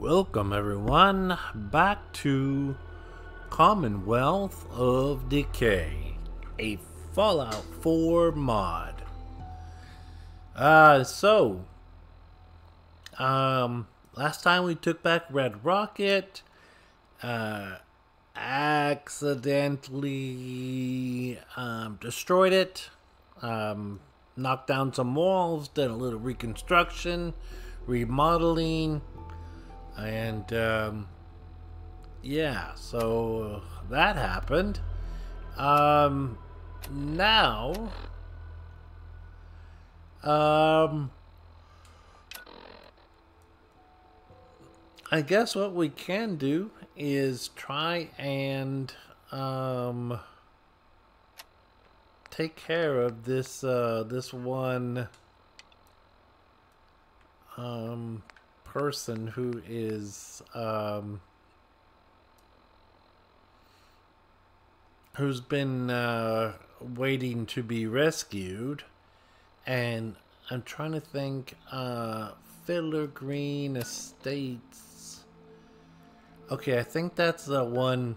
Welcome everyone back to Commonwealth of Decay, a Fallout 4 mod. Last time we took back Red Rocket, accidentally destroyed it, knocked down some walls, did a little reconstruction, remodeling, and yeah, so that happened. Now I guess what we can do is try and take care of this this one person who is who's been waiting to be rescued. And I'm trying to think, Fiddler Green Estates. Okay, I think that's the one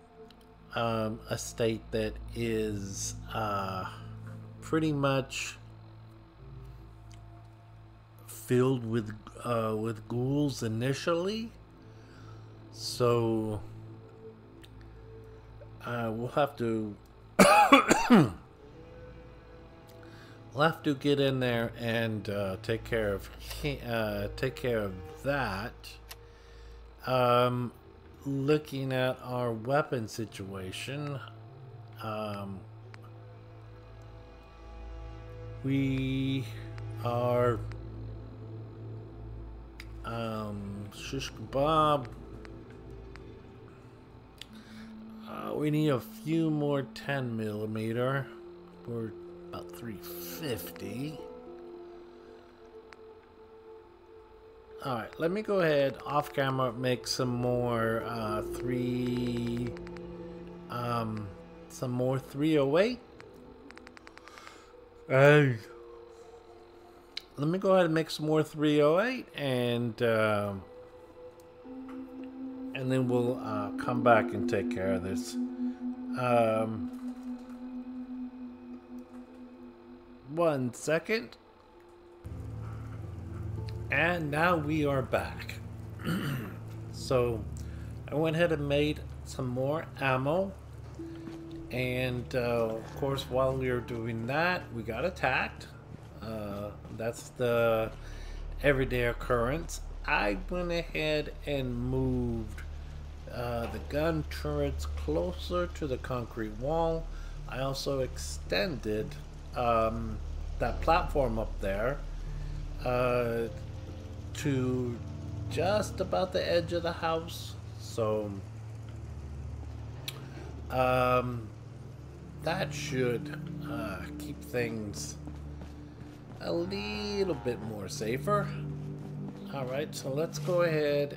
estate that is pretty much filled with ghouls initially. So we'll have to get in there and take care of that. Looking at our weapon situation, we are shish kebab. We need a few more 10mm. We're about 350. Alright, let me go ahead off camera, make some more 308. Hey. Let me go ahead and make some more 308 and then we'll come back and take care of this. One second. And now we are back. So I went ahead and made some more ammo. And of course, while we were doing that, we got attacked. That's the everyday occurrence. I went ahead and moved the gun turrets closer to the concrete wall. I also extended that platform up there to just about the edge of the house. So that should keep things a little bit more safer. Alright, so let's go ahead.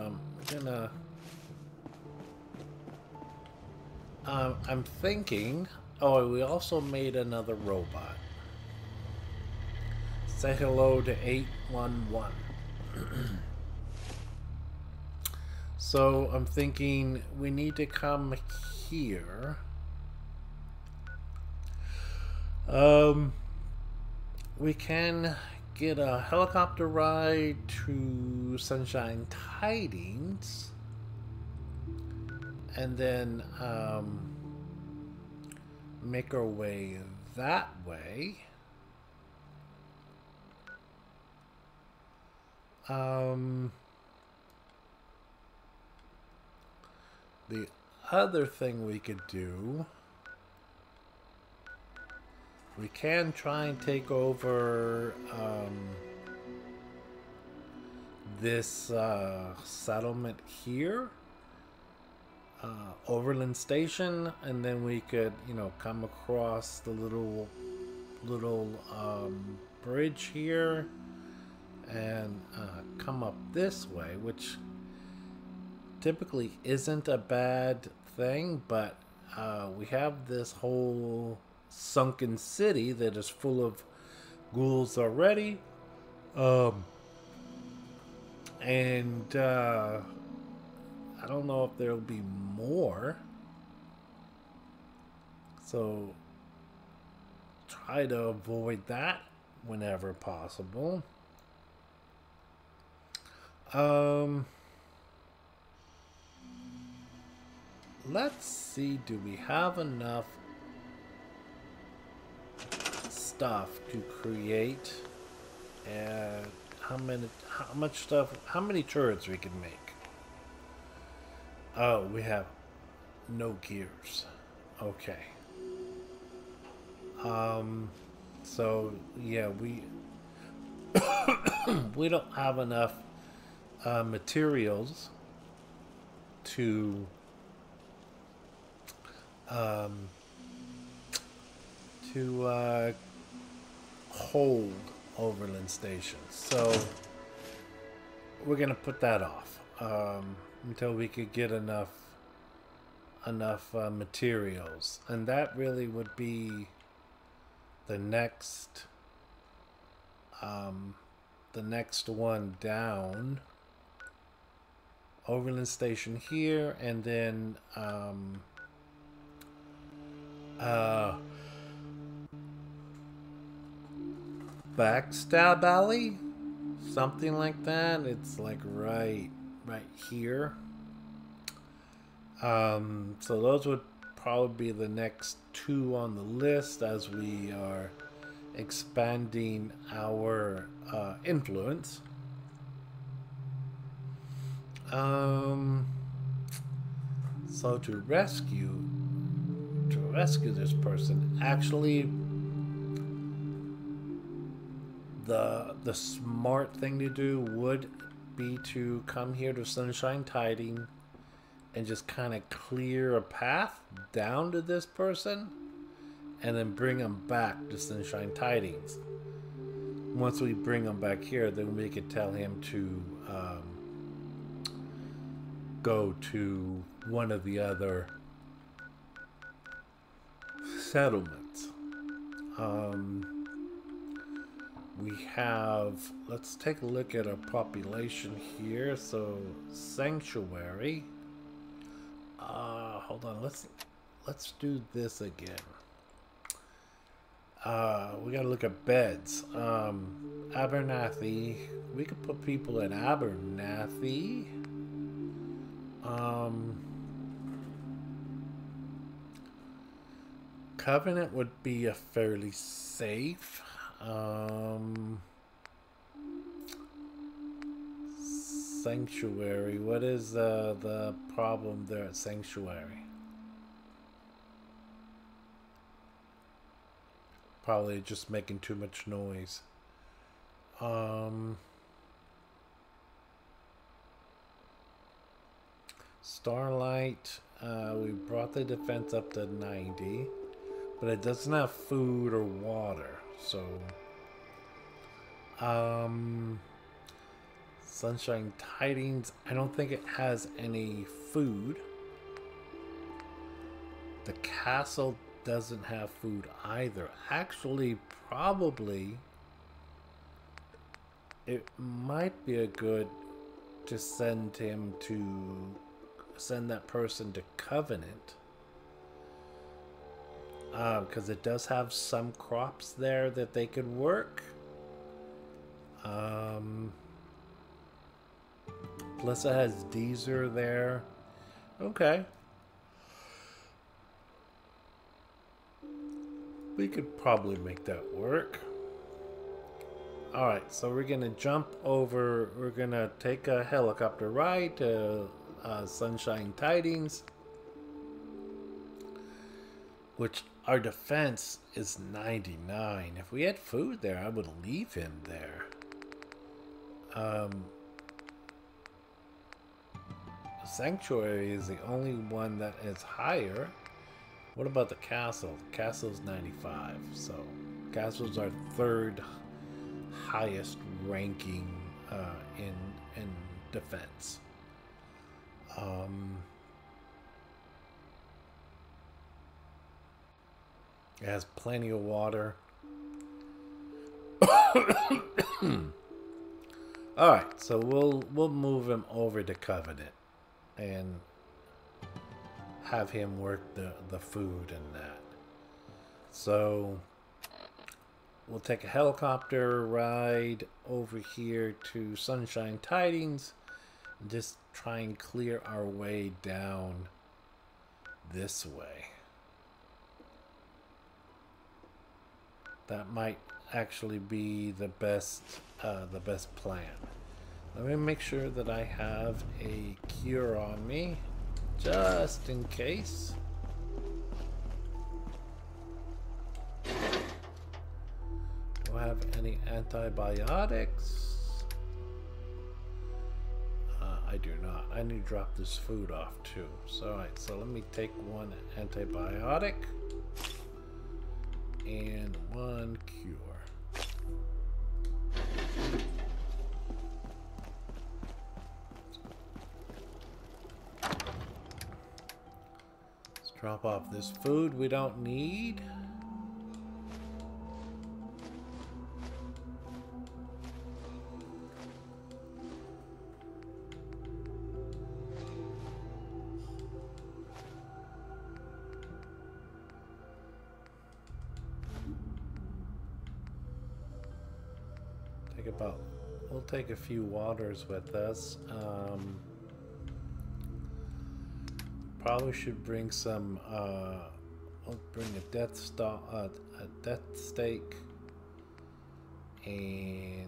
I'm thinking, oh, we also made another robot. Say hello to 811. So I'm thinking we need to come here. We can get a helicopter ride to Sunshine Tidings, and then make our way that way. The other thing we could do, we can try and take over this settlement here, Overland Station, and then we could, you know, come across the little bridge here and come up this way, which typically isn't a bad thing, but we have this whole sunken city that is full of ghouls already. And I don't know if there'll be more. So try to avoid that whenever possible. Let's see, do we have enough stuff to create how many turrets we can make? Oh, we have no gears. Okay. So yeah, we don't have enough materials to hold Overland Station. So we're gonna put that off until we could get enough materials, and that really would be the next one down. Overland Station here, and then Backstab Alley, something like that. It's like right here. So those would probably be the next two on the list as we are expanding our influence. So to rescue this person, actually the smart thing to do would be to come here to Sunshine Tiding and just kind of clear a path down to this person and then bring them back to Sunshine Tidings. Once we bring him back here, then we could tell him to go to one of the other settlements. We have, let's take a look at our population here. So Sanctuary, hold on, let's do this again. We gotta look at beds. Abernathy, we could put people in Abernathy. Covenant would be a fairly safe. Sanctuary, what is the problem there at Sanctuary? Probably just making too much noise. Starlight, we brought the defense up to 90, but it doesn't have food or water, so Sunshine Tidings, I don't think it has any food. The castle doesn't have food either. Actually, probably it might be a good to send that person to Covenant, because it does have some crops there that they could work. Plus it has Deezer there. Okay. We could probably make that work. Alright, so we're going to jump over. We're going to take a helicopter ride to Sunshine Tidings. Which our defense is 99. If we had food there, I would leave him there. Sanctuary is the only one that is higher. What about the castle? The castle's 95, so castle's our third highest ranking in defense. It has plenty of water. Alright, so we'll move him over to Covenant and have him work the food and that. So we'll take a helicopter ride over here to Sunshine Tidings and just try and clear our way down this way. That might actually be the best plan. Let me make sure that I have a cure on me, just in case. Do I have any antibiotics? I do not. I need to drop this food off too. So, alright, so let me take one antibiotic and one cure. Let's drop off this food we don't need. We'll take a few waters with us. Probably should bring some. We'll bring a death stake, and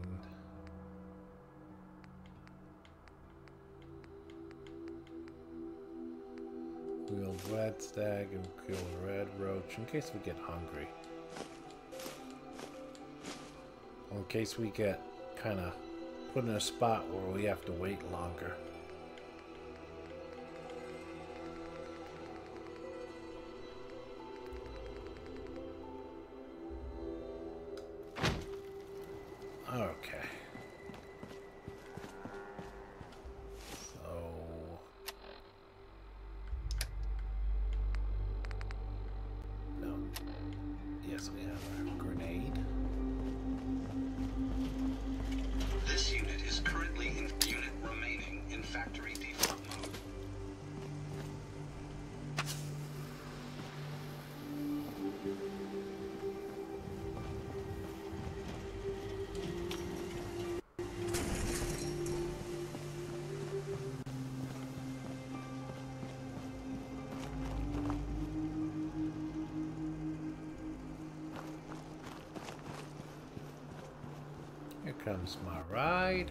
we'll red stag and kill red roach in case we get hungry. Or in case we get kind of put in a spot where we have to wait longer. Okay. So no. Yes, we have a grenade. This unit is currently in unit remaining in factory default mode. Here comes my ride.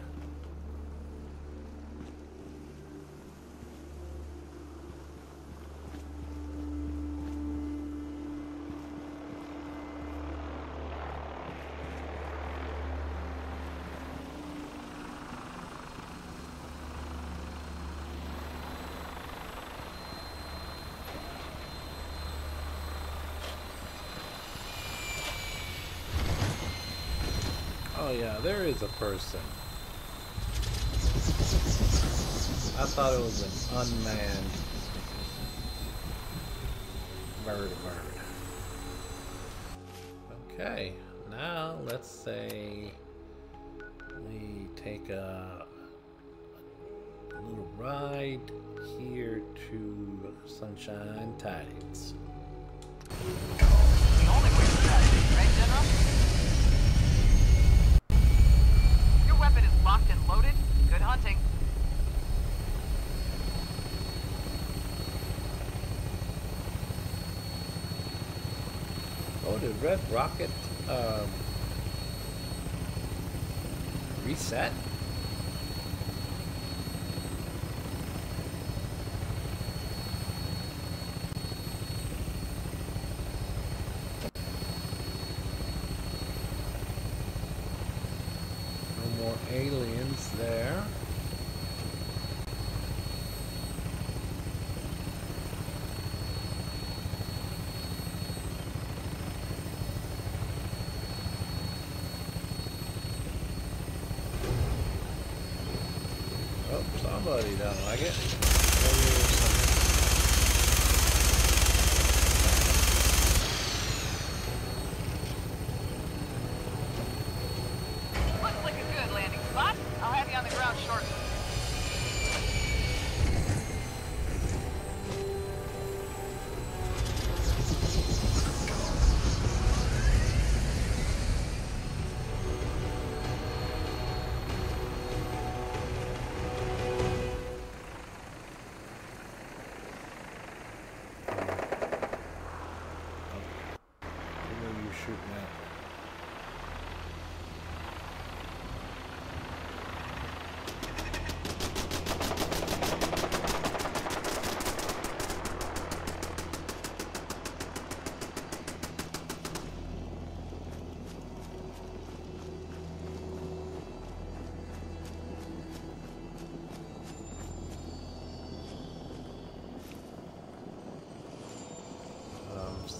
Oh yeah, there is a person. I thought it was an unmanned bird. Okay, now let's say we take a little ride here to Sunshine Tidings. The only way to that is, right, General? Your weapon is locked and loaded. Good hunting. Oh, did Red Rocket reset? No more aliens there. Oh, somebody don't like it. Looks like a good landing spot. I'll have you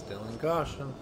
Still in caution.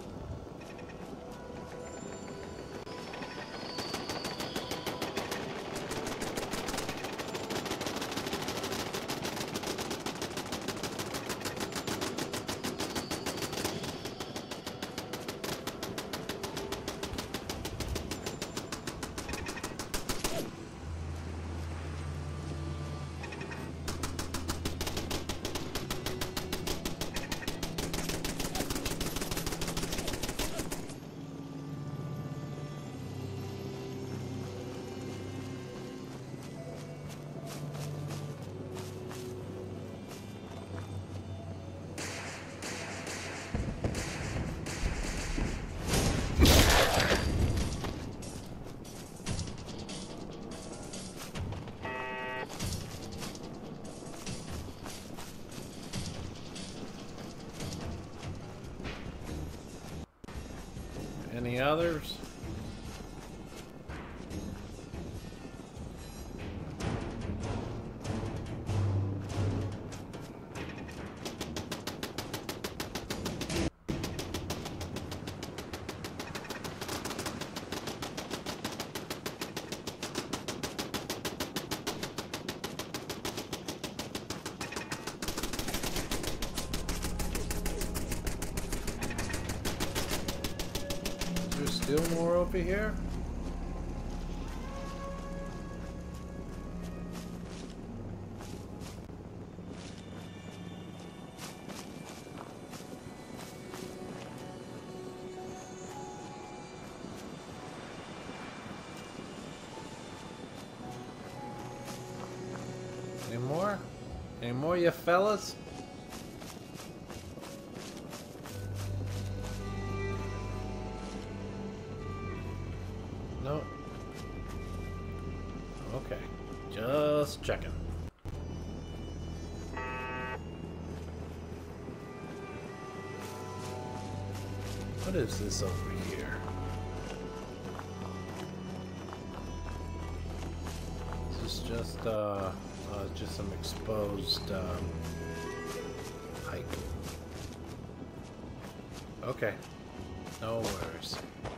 Any others? Still more over here? Any more? Any more, you fellas? No. Okay. Just checking. What is this over here? Is this just some exposed pipe? Okay. No worries.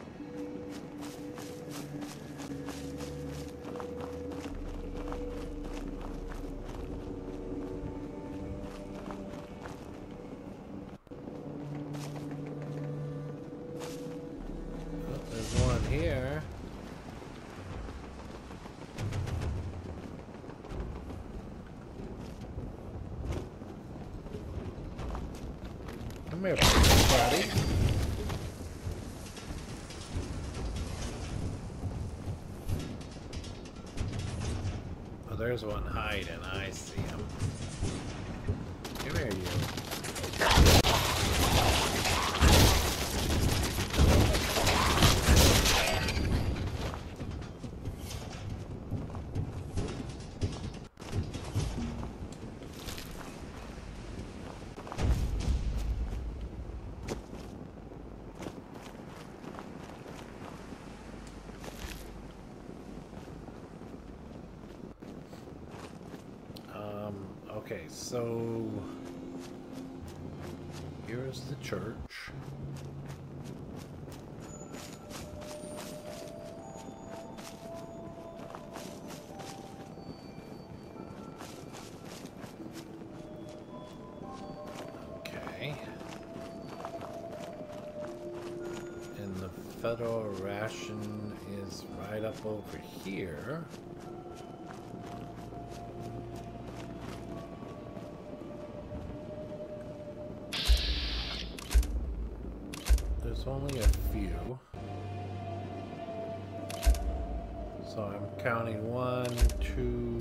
Here. Come here, buddy. Oh, there's one hiding. I see him. Come here, you. Okay, so here's the church. Okay. And the federal ration is right up over here. There's only a few. So I'm counting 1, 2,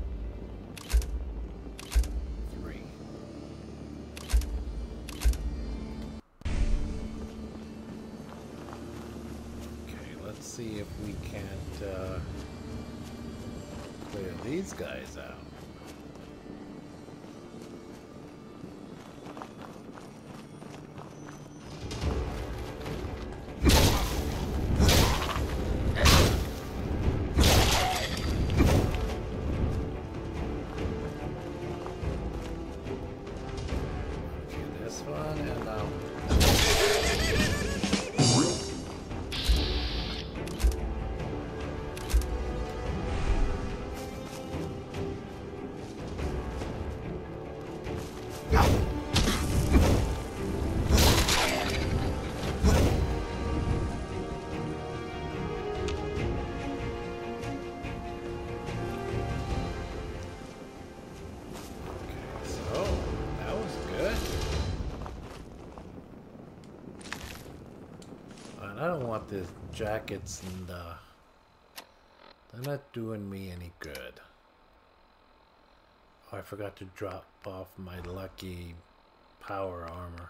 3. Okay, let's see if we can't clear these guys out. One and don't want the jackets, and they're not doing me any good. Oh, I forgot to drop off my lucky power armor.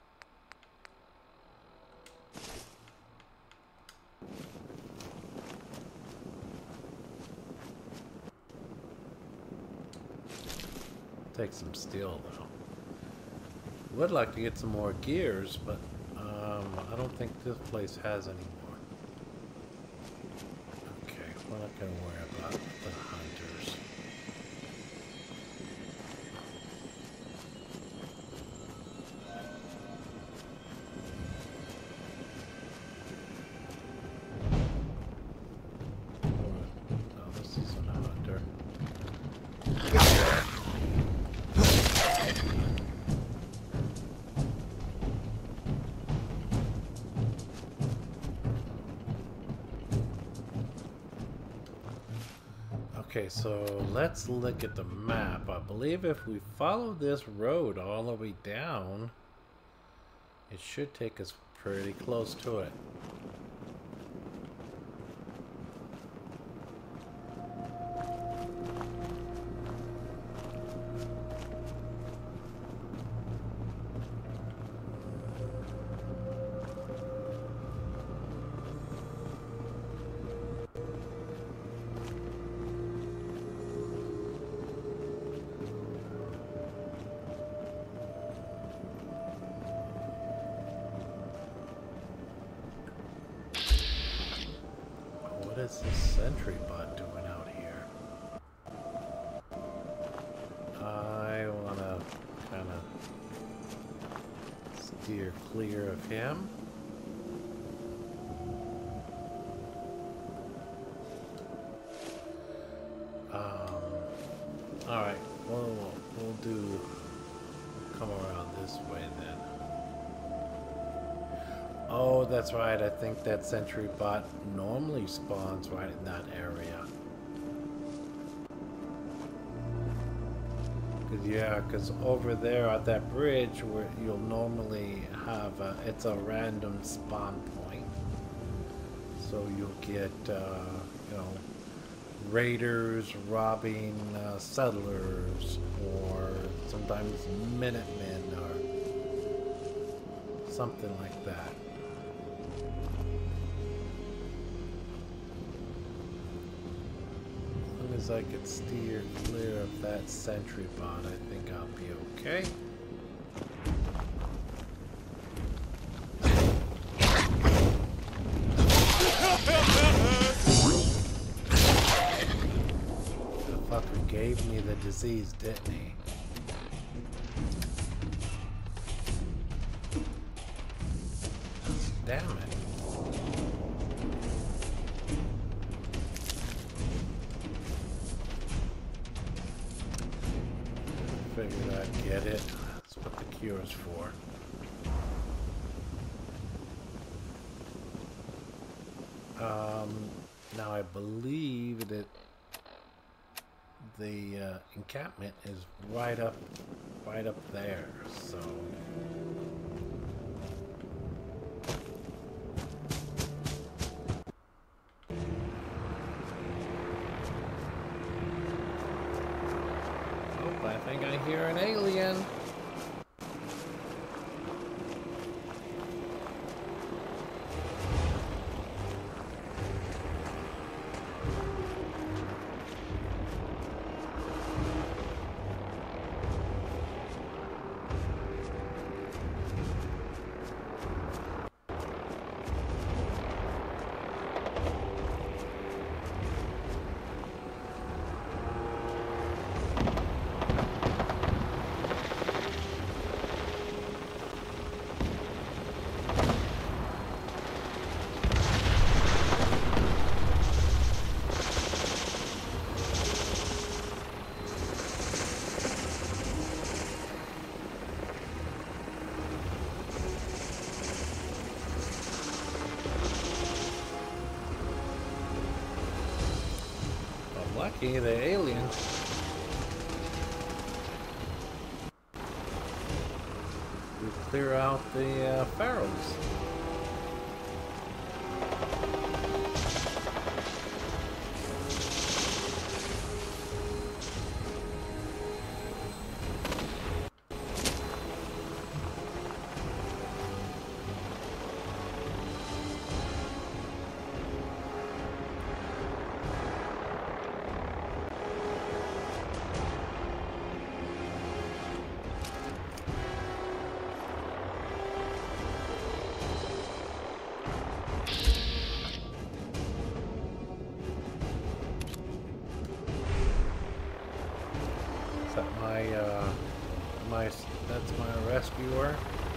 Take some steel though. Would like to get some more gears, but I don't think this place has any more. Okay, we're not gonna worry about the hunters. No, this isn't a hunter. Okay, so let's look at the map. I believe if we follow this road all the way down, it should take us pretty close to it. What is this sentry bot doing out here? I want to kind of steer clear of him. Alright, we'll come around this way then. Oh, that's right. I think that sentry bot normally spawns right in that area. Because over there at that bridge where you'll normally have it's a random spawn point. So you'll get, you know, raiders robbing settlers, or sometimes Minutemen or something like that. As I could steer clear of that sentry bot, I think I'll be okay. The fucker gave me the disease, didn't he? Damn it. Figured I'd get it. That's what the cure's for. Now I believe that the encampment is right up there, so I think I hear an alien. Lucky the alien. We clear out the pharaohs. that's my rescuer.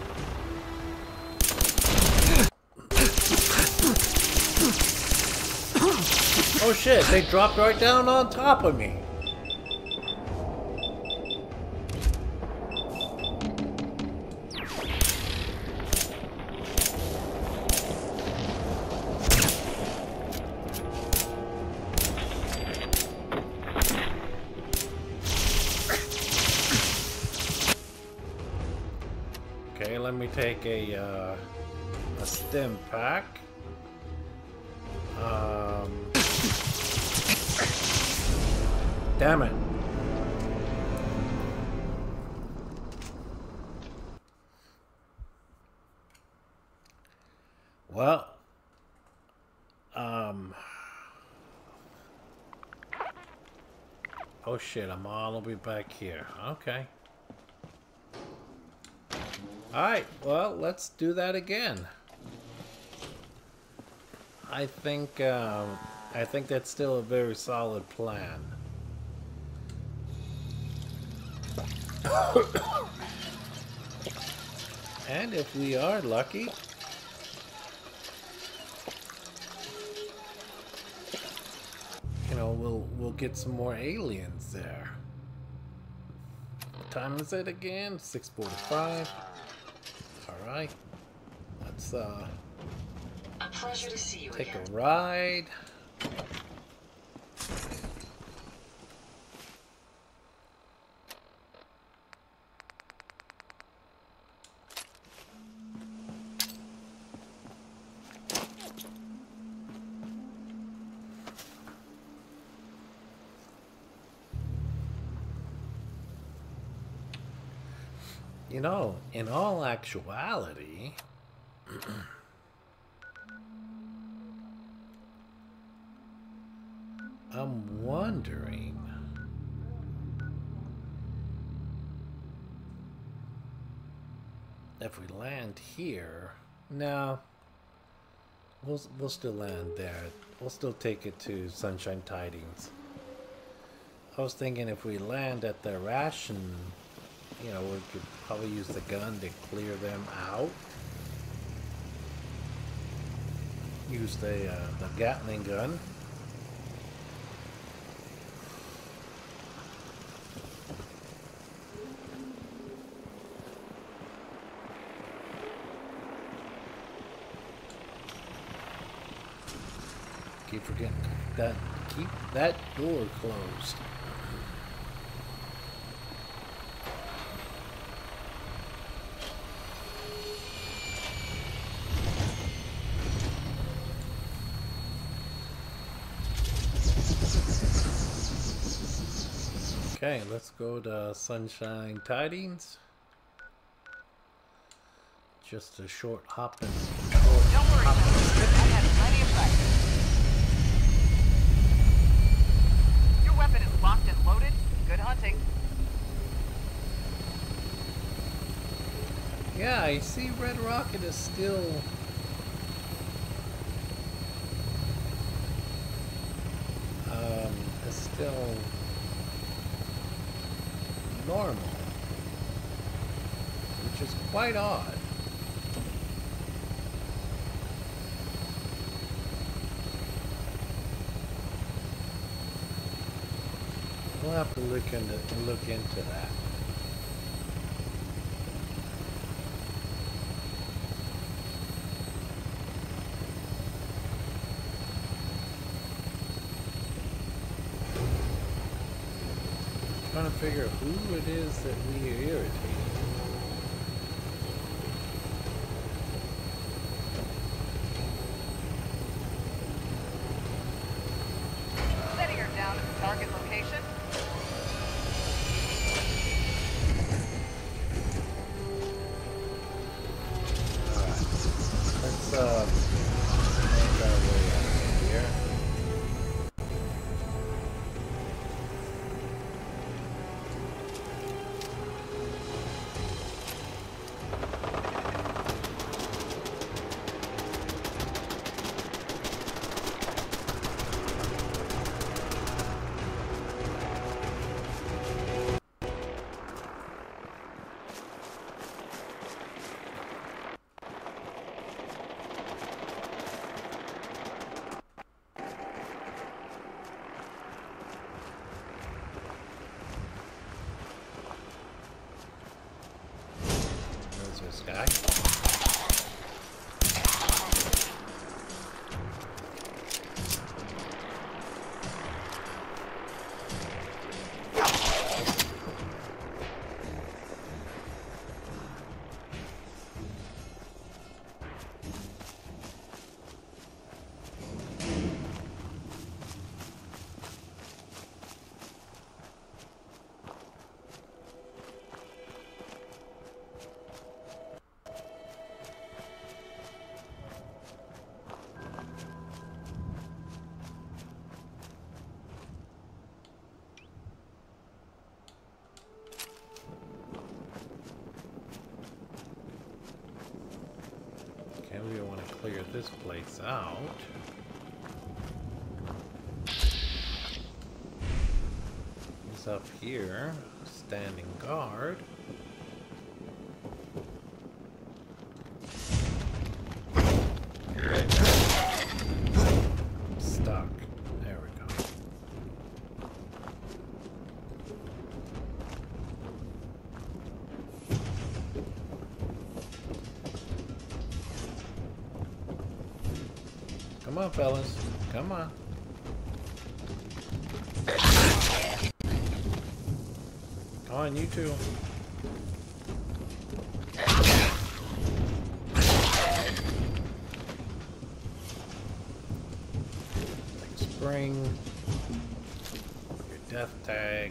Oh shit, they dropped right down on top of me. Okay, let me take a stim pack. Damn it. Well, oh shit, I'm all the way back here. Okay. Alright, well, let's do that again. I think that's still a very solid plan. And if we are lucky, you know, we'll get some more aliens there. What time is it again? 6:45. All right, let's A pleasure to see you take again. a ride. You know, in all actuality, I'm wondering if we land here. No, we'll still land there. We'll still take it to Sunshine Tidings. I was thinking if we land at the ration, you know, we could probably use the gun to clear them out. Use the Gatling gun. Keep forgetting that. Keep that door closed. Okay, let's go to Sunshine Tidings. Just a short hop and Don't worry, I had plenty of practice. Your weapon is locked and loaded. Good hunting. yeah, I see Red Rocket is still normal, which is quite odd. We'll have to look into that. Trying to figure who it is that we irritate. Setting her down at the target location. Let's make our way out of here. guy. We want to clear this place out. He's up here, standing guard. Stuck. There we go. Come on, fellas. Come on. Come on, you two. Like spring. Your death tag.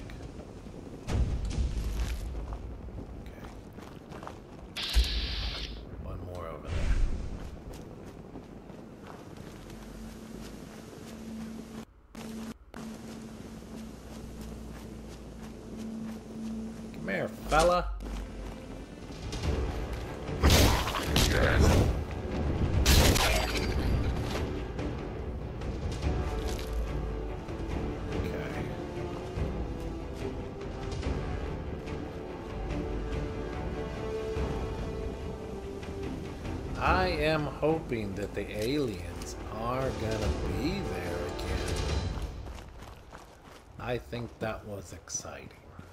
Okay. One more over there. Come here, fella. Okay. I am hoping that the aliens are gonna be there again. I think that was exciting.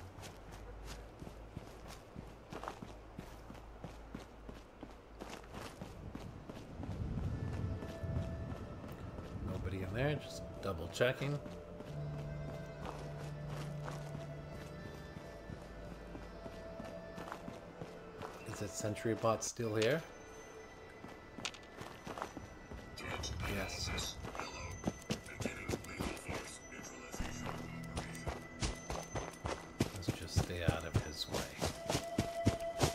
Nobody in there, just double checking. Is that sentry bot still here? Yes. Let's just stay out of his way.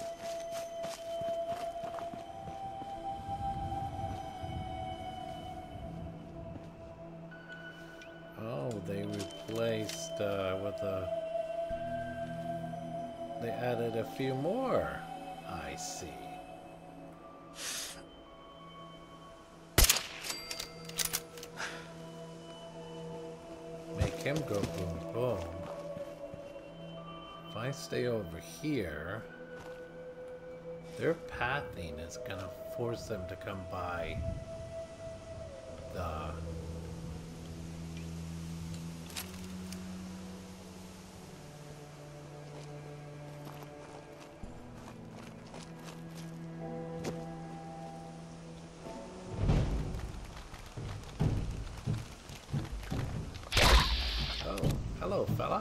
Oh, they replaced with a... They added a few more. I see. Make him go boom boom. If I stay over here, their pathing is gonna force them to come by the... Oh, hello, fella.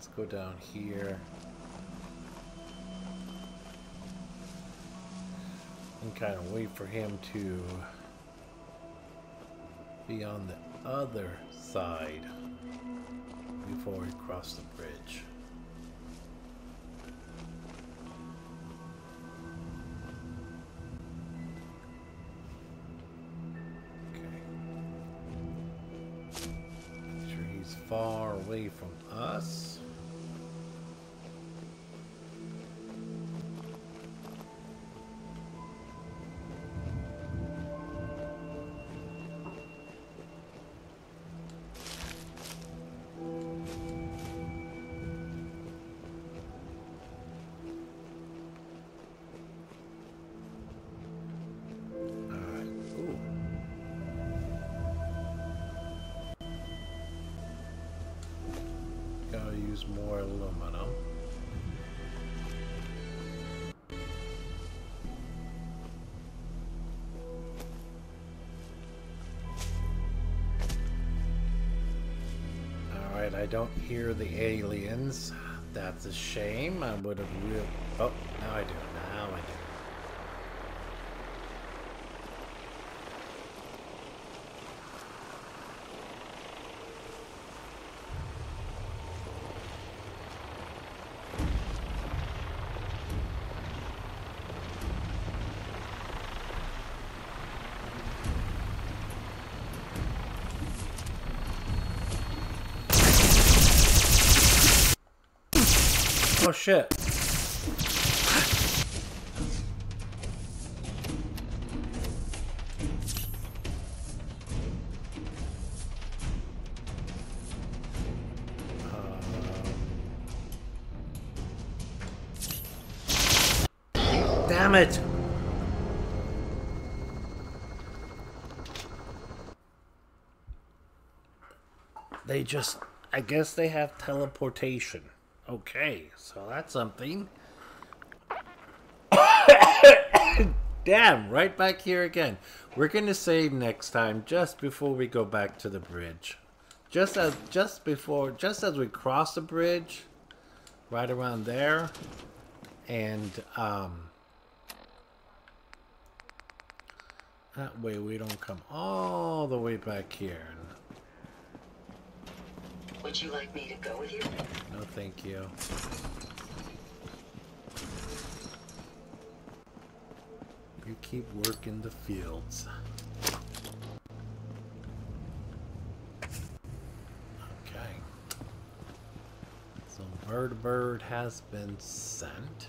let's go down here. And kind of wait for him to be on the other side before we cross the bridge. Okay. Make sure he's far away from us. Use more aluminum. Alright, I don't hear the aliens. That's a shame. I would have really... Oh, now I do. Now I do. Oh shit. Damn it. They just, I guess they have teleportation. Okay, so that's something. Damn, right back here again. We're gonna save next time, just before we go back to the bridge. Just as we cross the bridge, right around there, and that way we don't come all the way back here. Would you like me to go with you? No, thank you. You keep working the fields. Okay. So Bird has been sent.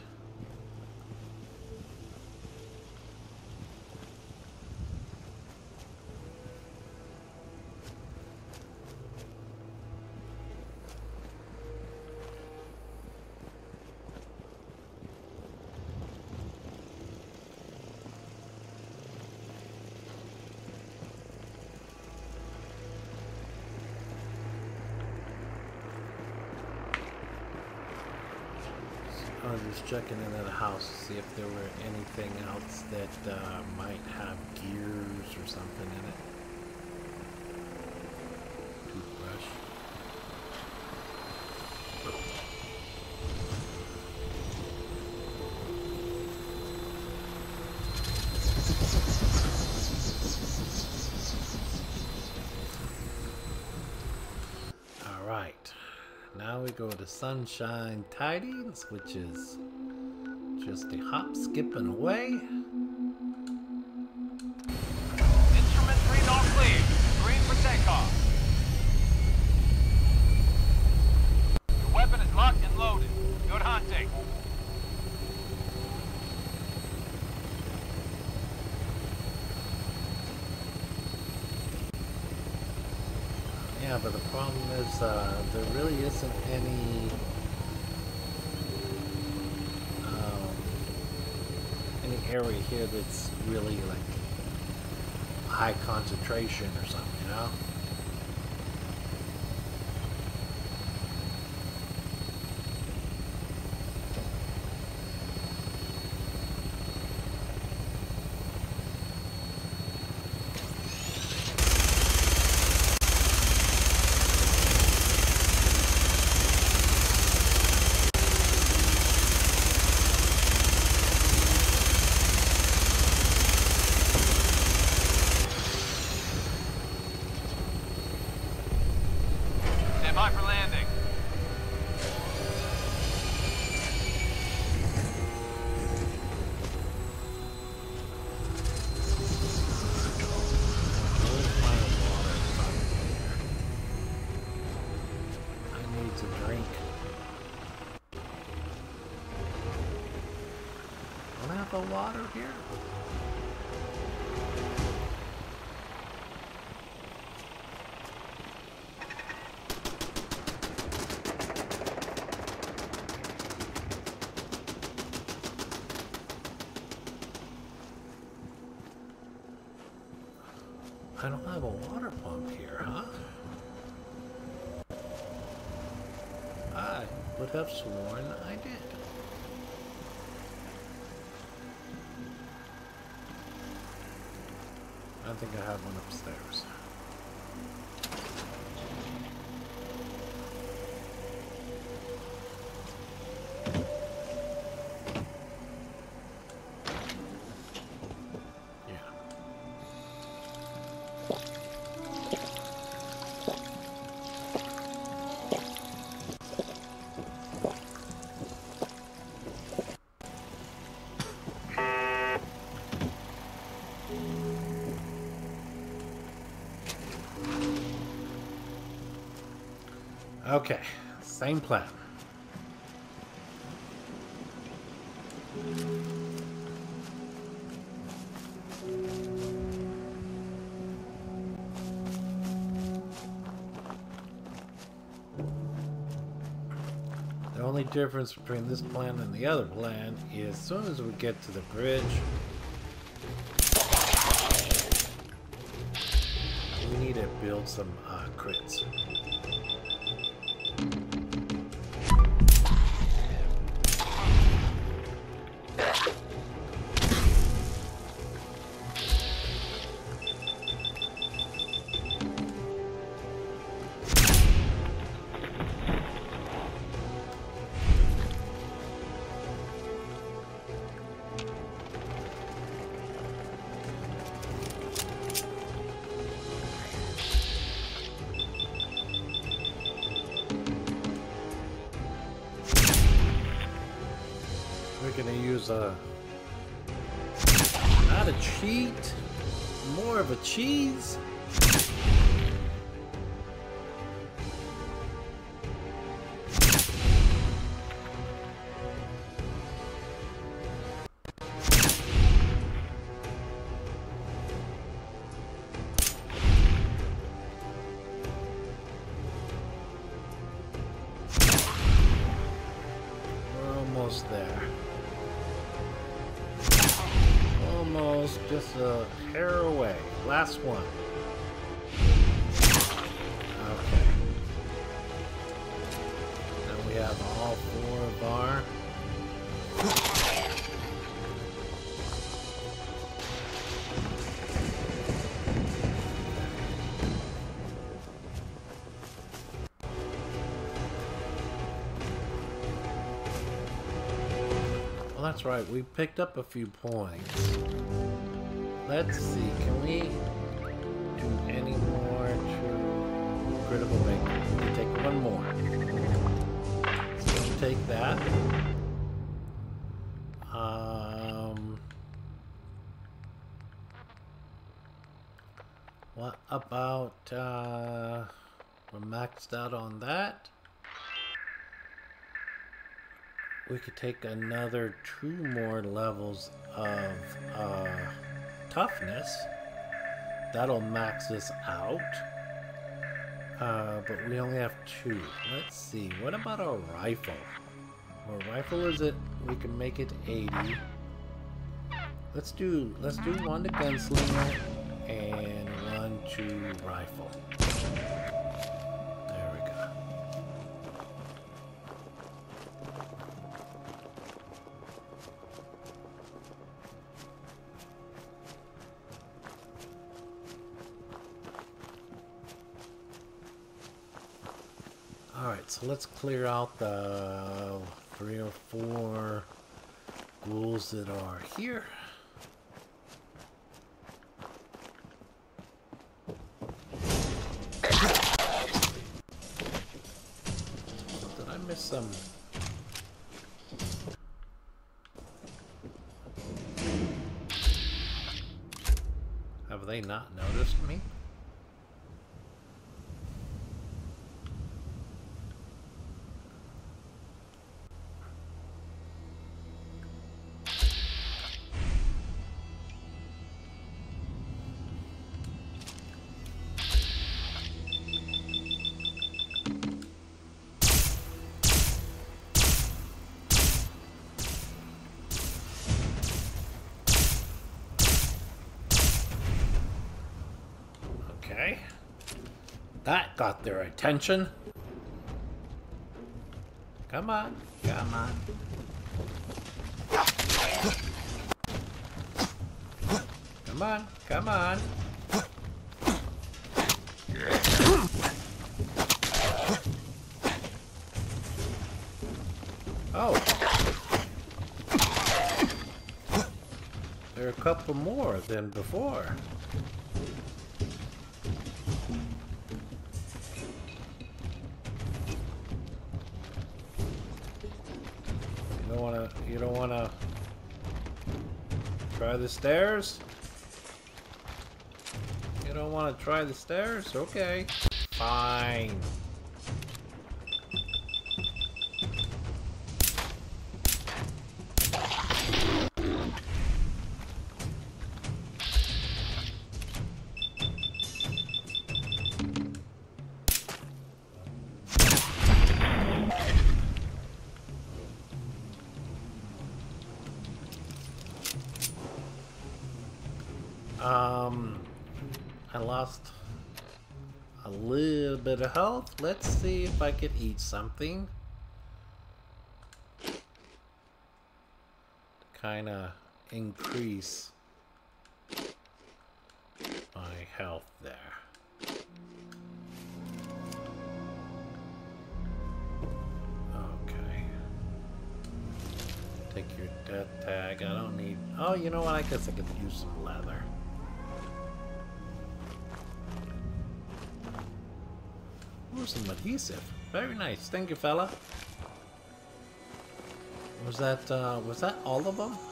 I was just checking into the house to see if there were anything else that might have gears or something in it. Toothbrush. All right. Now we go to Sunshine Tidings, which is just a hop, skipping away. Instruments read all clear. Green for takeoff. Your weapon is locked and loaded. Good hunting. Yeah, but the problem is there really isn't any area here that's really like high concentration or something, you know? the water here? I don't have a water pump here, huh? I would have sworn I did. I think I have one upstairs. Okay, same plan. The only difference between this plan and the other plan is as soon as we get to the bridge, we need to build some crits. We're gonna use not a cheat, more of a cheese. We're almost there. Almost, just a hair away. Last one. Okay. Now we have all four of our... Well, that's right. We picked up a few points. Let's see, can we do any more to critical victory? We can take one more. So we'll take that. What about, we're maxed out on that. We could take another 2 more levels of, toughness. That'll max us out. But we only have 2. Let's see. What about a rifle? Or rifle is it? We can make it 80. Let's do 1 to gunslinger and 1 to rifle. There we go. Alright, so let's clear out the 3 or 4 ghouls that are here. Did I miss some? Have they not noticed me? That got their attention. Come on, come on. Come on, come on. Oh. There are a couple more than before. You don't wanna try the stairs? You don't wanna try the stairs? Okay. Fine. I lost a little bit of health. Let's see if I could eat something. Kind of increase my health there. Okay. Take your death tag. I don't need... Oh, you know what? I guess I could use some leather. Ooh, some adhesive. Very nice. Thank you, fella. Was that all of them?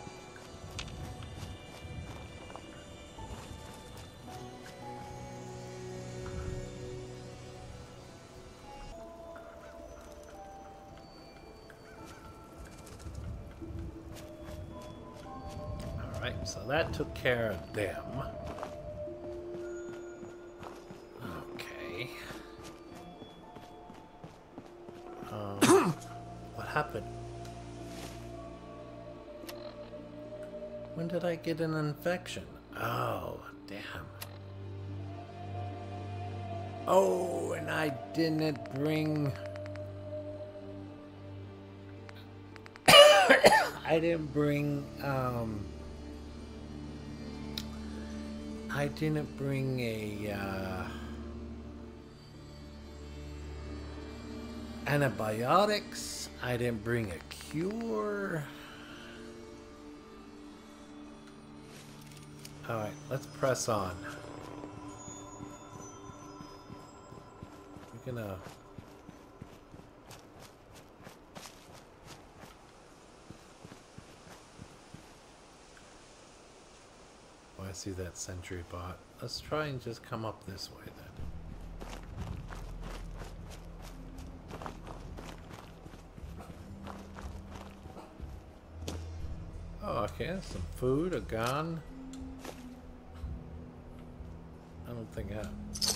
Alright, so that took care of them. Okay. What happened? When did I get an infection? Oh, damn. Oh, and I didn't bring... I didn't bring a, antibiotics. I didn't bring a cure. Alright, let's press on. We're gonna... Oh, I see that sentry bot. Let's try and just come up this way then. Oh, okay, some food, a gun. I don't think I...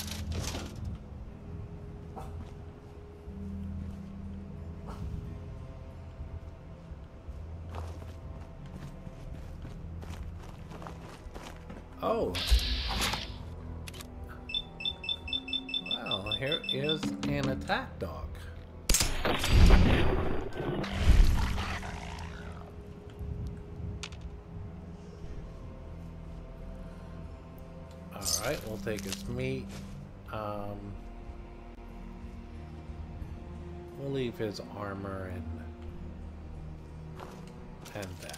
Oh! Well, here is an attack dog. Alright, we'll take his meat. We'll leave his armor and that.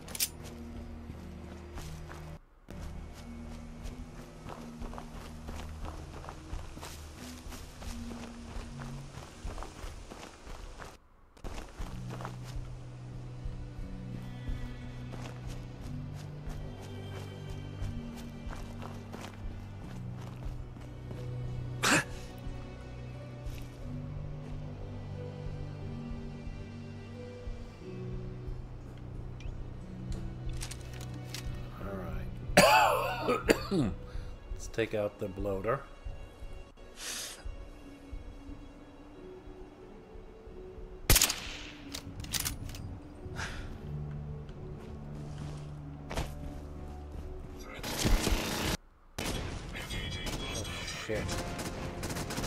Let's take out the bloater. Oh shit.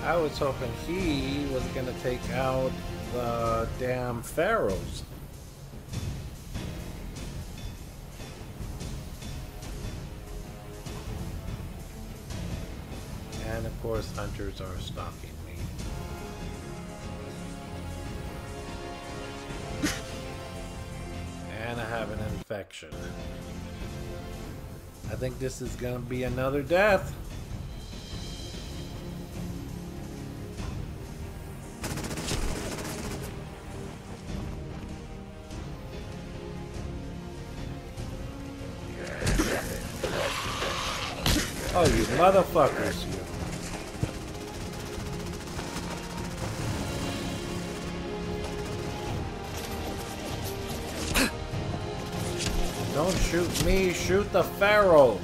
I was hoping he was gonna take out the damn pharaohs. And of course, hunters are stalking me. And I have an infection. I think this is gonna be another death. Oh, you motherfuckers, you. Don't shoot me, shoot the pharaohs.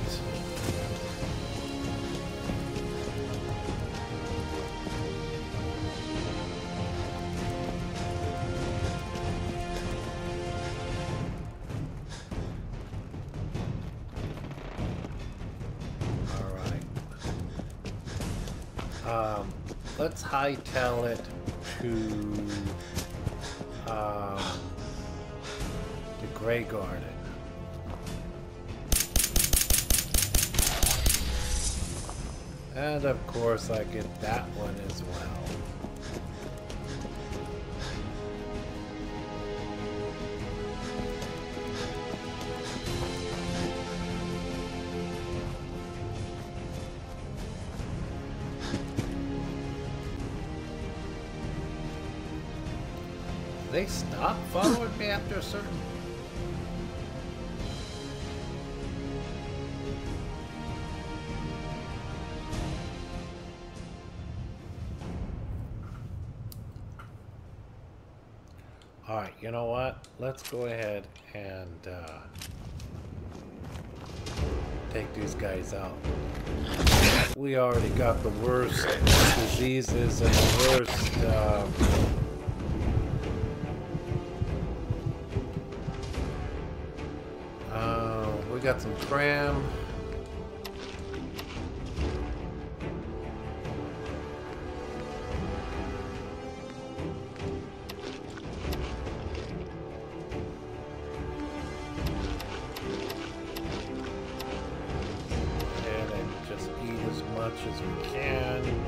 Let's hightail it to the Grey Garden. And of course I get that one as well. They stop following me after a certain... Alright, you know what? Let's go ahead and take these guys out. We already got the worst diseases and the worst... we got some cram. And then just eat as much as we can.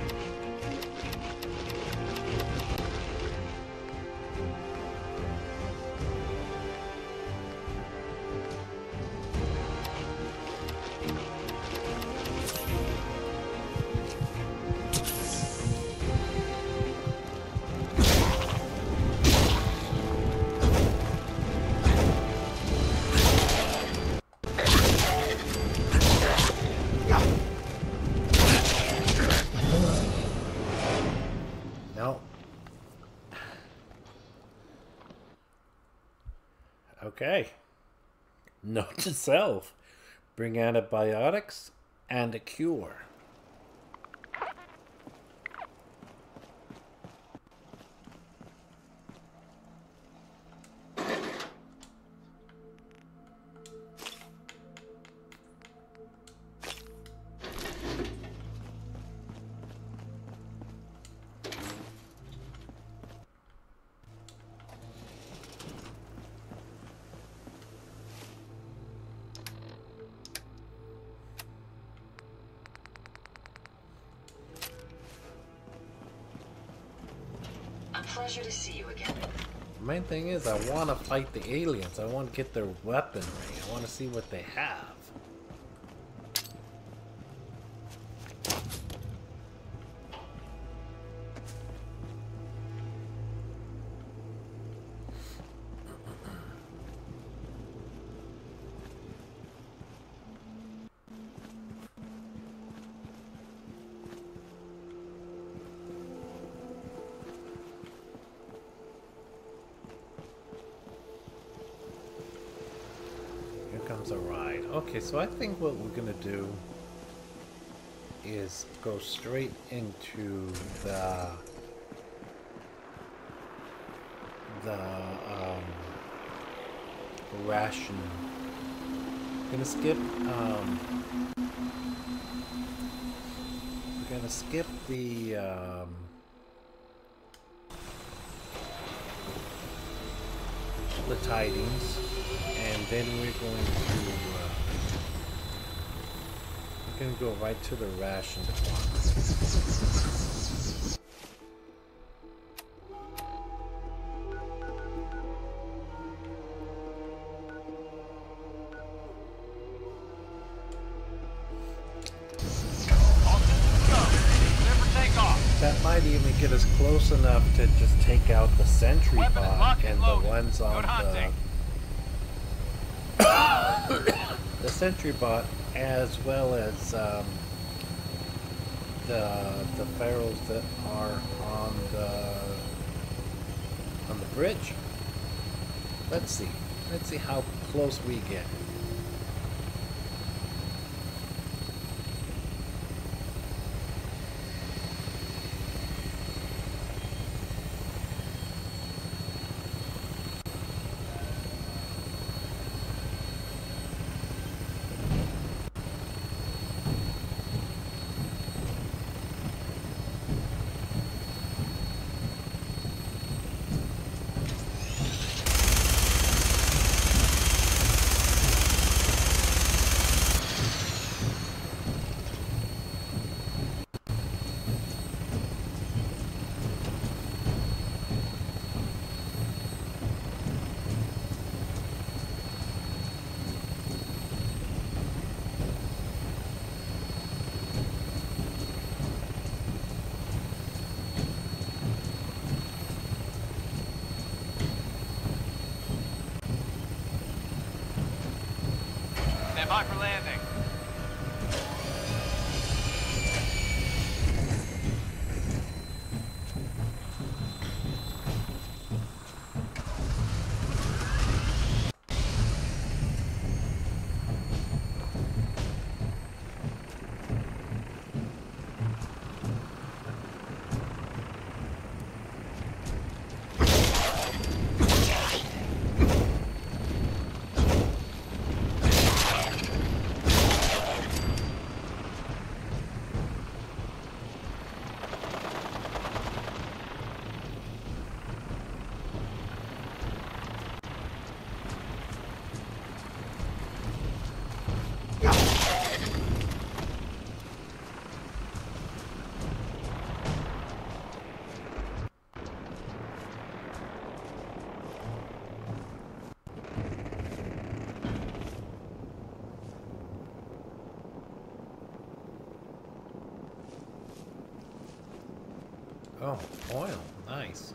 Okay. Note to self. Bring antibiotics and a cure. Pleasure to see you again. The main thing is I want to fight the aliens. I want to get their weaponry. I want to see what they have. Comes a ride. Okay, so I think what we're gonna do is go straight into the ration. Gonna skip gonna skip the tidings, and then we're going to go right to the ration department. That might even get us close enough to just take out the sentry bot and the ones on the sentry bot, as well as the pharaohs that are on the bridge. Let's see how close we get. Stand by for landing. Oh, oil. Nice.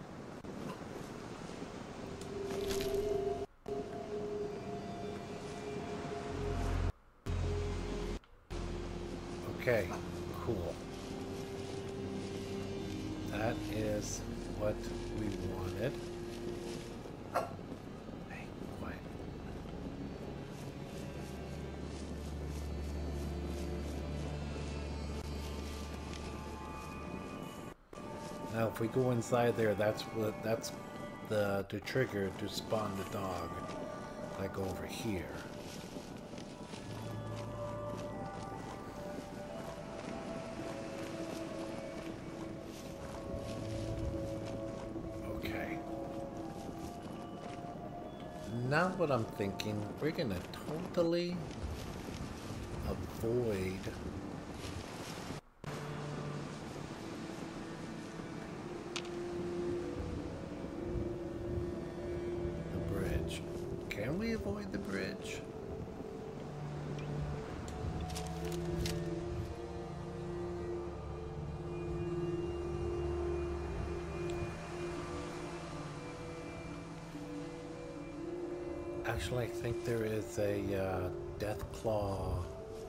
Okay, cool. That is what we wanted. Hey, quiet. Now, if we go inside there, that's the trigger to spawn the dog. Like over here. Okay. Now what I'm thinking, we're gonna totally avoid Can we avoid the bridge? Actually, I think there is a death claw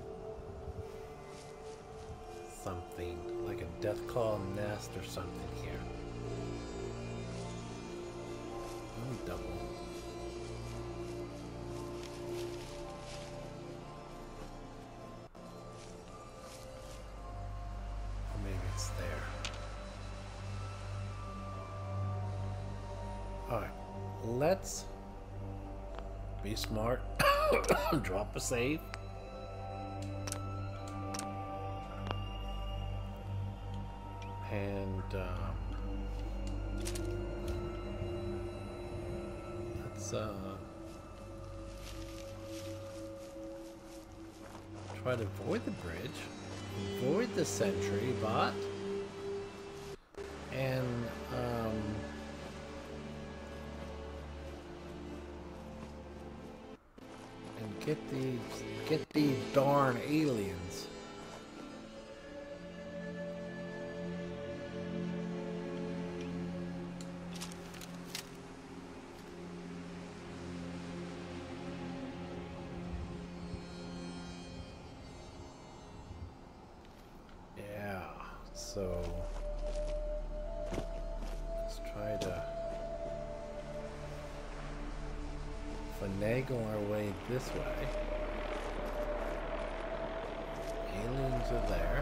something, like a death claw nest or something here. Let me double. Alright, let's be smart. Drop a save. And let's try to avoid the bridge, avoid the sentry bot, and get these darn aliens. Yeah, so let's try to finagle our way this way. Aliens are there.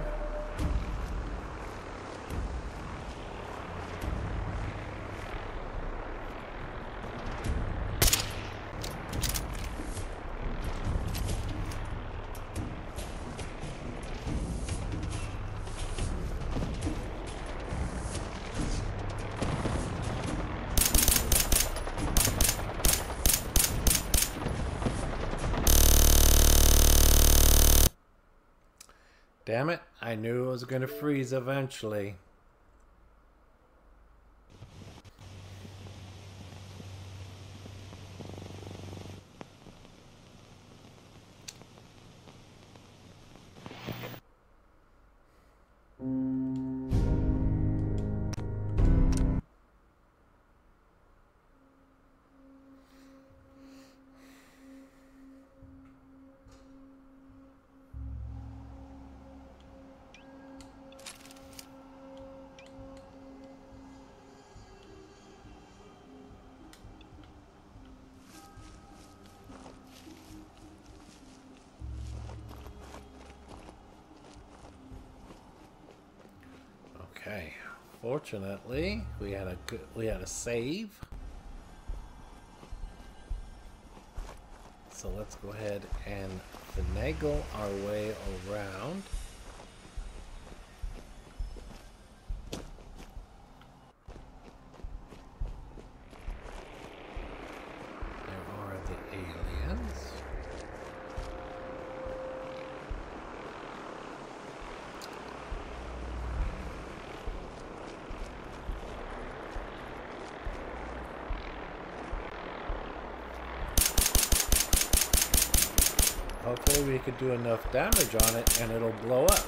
Damn it, I knew it was gonna freeze eventually. Okay, fortunately, we had a save. So let's go ahead and finagle our way around. There are the aliens. Hopefully we could do enough damage on it and it'll blow up.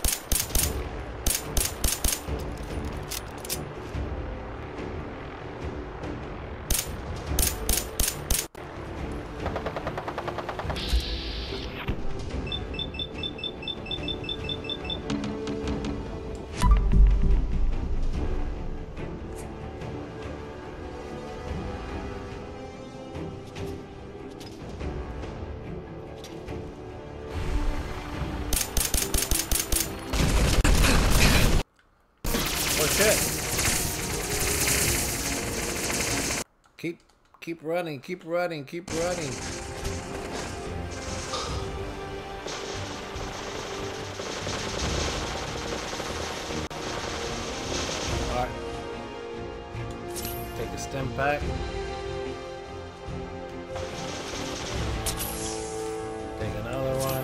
Keep running, keep running, keep running. Alright. Take a stem pack. Take another one.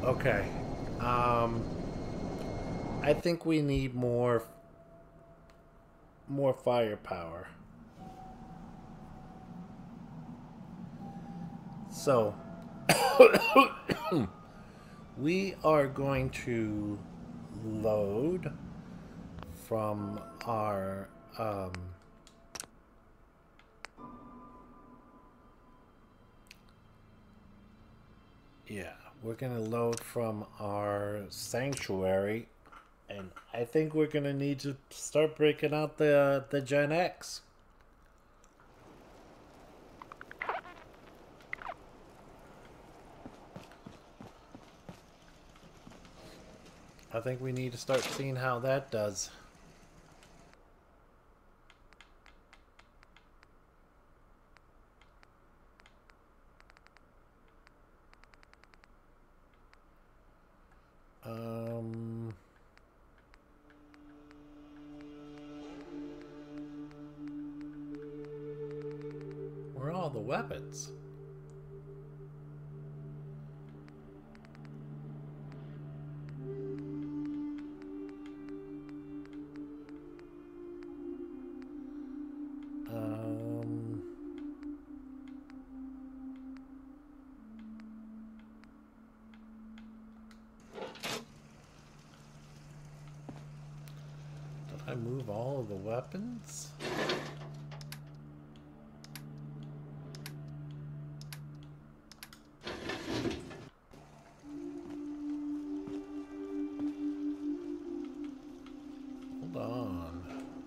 Okay. I think we need more firepower. So we are going to load from our yeah, we're gonna load from our sanctuary, and I think we're gonna need to start breaking out the Gen X. I think we need to start seeing how that does. Where are all the weapons? Did I move all of the weapons? Hold on.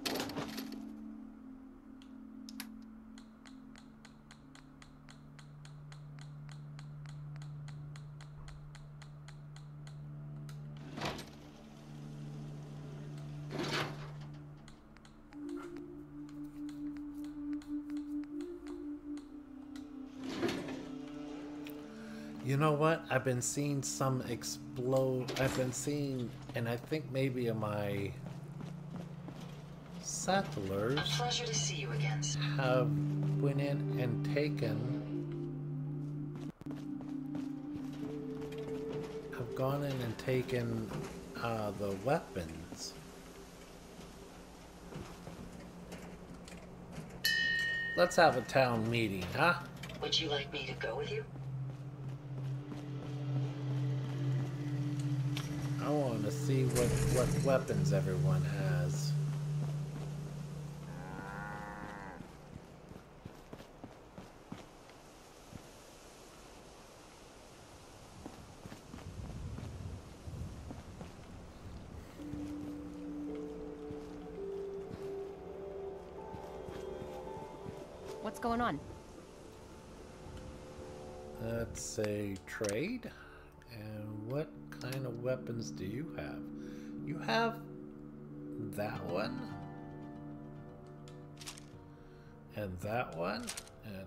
You know what? I've been seeing some explode. I've been seeing, and I think maybe my settlers Pleasure to see you again. have went in and gone in and taken the weapons. Let's have a town meeting, huh? Would you like me to go with you? I want to see what weapons everyone has. What's going on? Let's say trade. And what kind of weapons do you have? You have that one. And that one. And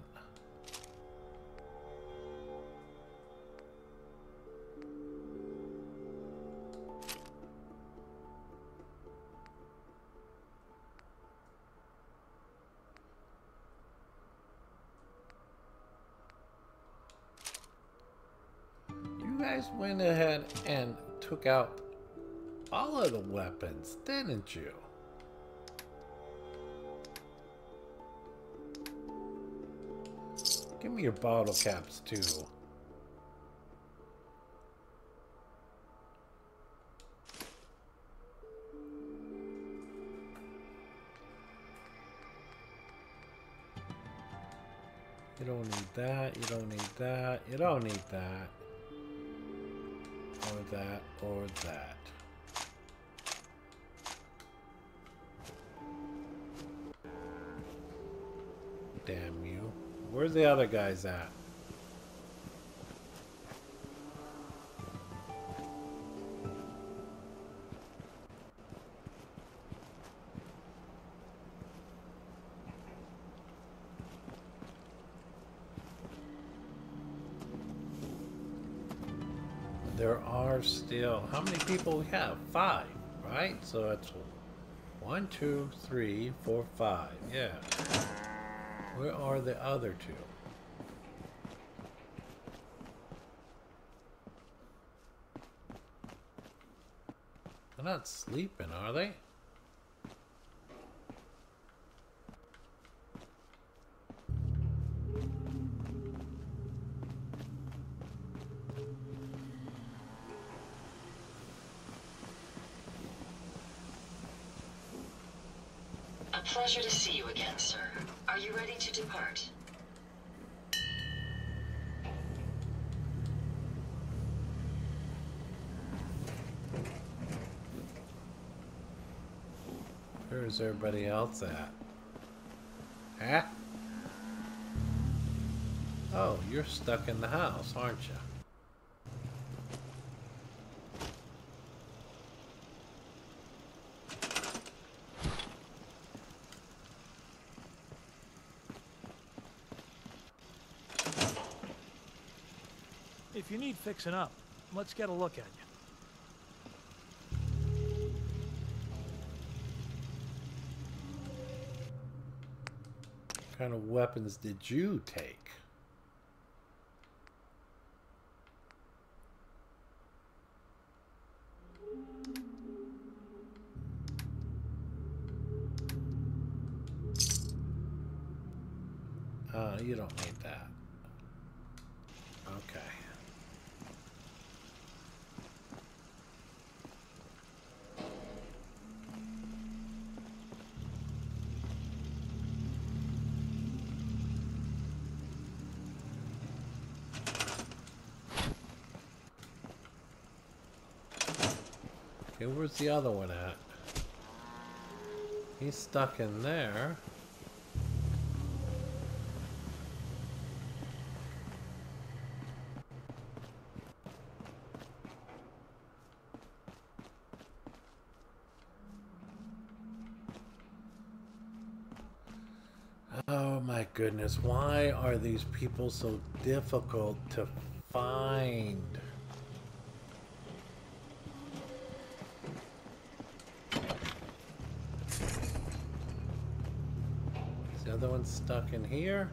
you guys went ahead and took out all of the weapons, didn't you? Give me your bottle caps too. You don't need that, you don't need that, you don't need that. Or that, or that. Damn you. Where's the other guys at? There are still, how many people we have? 5, right? So that's 1, 2, 3, 4, 5. Yeah. Where are the other 2? They're not sleeping, are they? A pleasure to see you again, sir. Are you ready to depart? Where's everybody else at? Huh? Oh, you're stuck in the house, aren't you? If you need fixing up, let's get a look at you. What kind of weapons did you take? You don't need that. Okay. Okay, where's the other one at? He's stuck in there. Oh my goodness, why are these people so difficult to find? Is the other one stuck in here?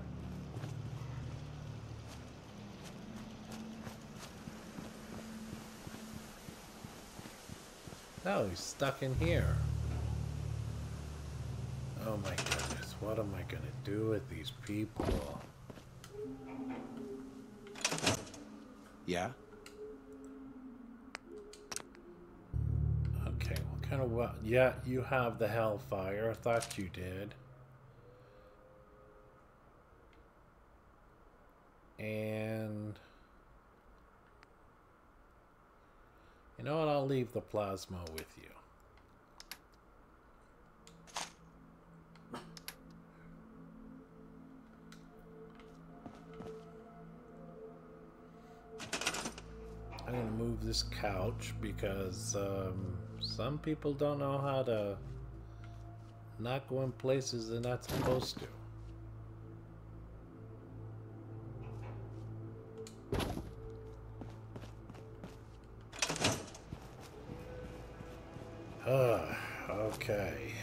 No, he's stuck in here. Oh my goodness, what am I gonna do with these people? Yeah? Okay, what kind of what? Yeah, you have the Hellfire. I thought you did. And you know what? I'll leave the plasma with you. I'm going to move this couch because some people don't know how to not go in places they're not supposed to. Okay.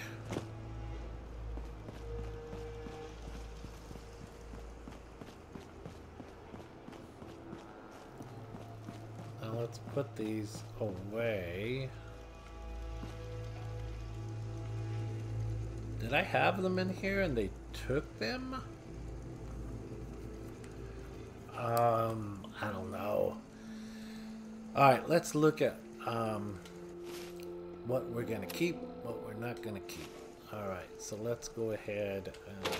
Now let's put these away. Did I have them in here and they took them? I don't know. Alright, let's look at what we're gonna keep, what we're not gonna keep. Alright, so let's go ahead and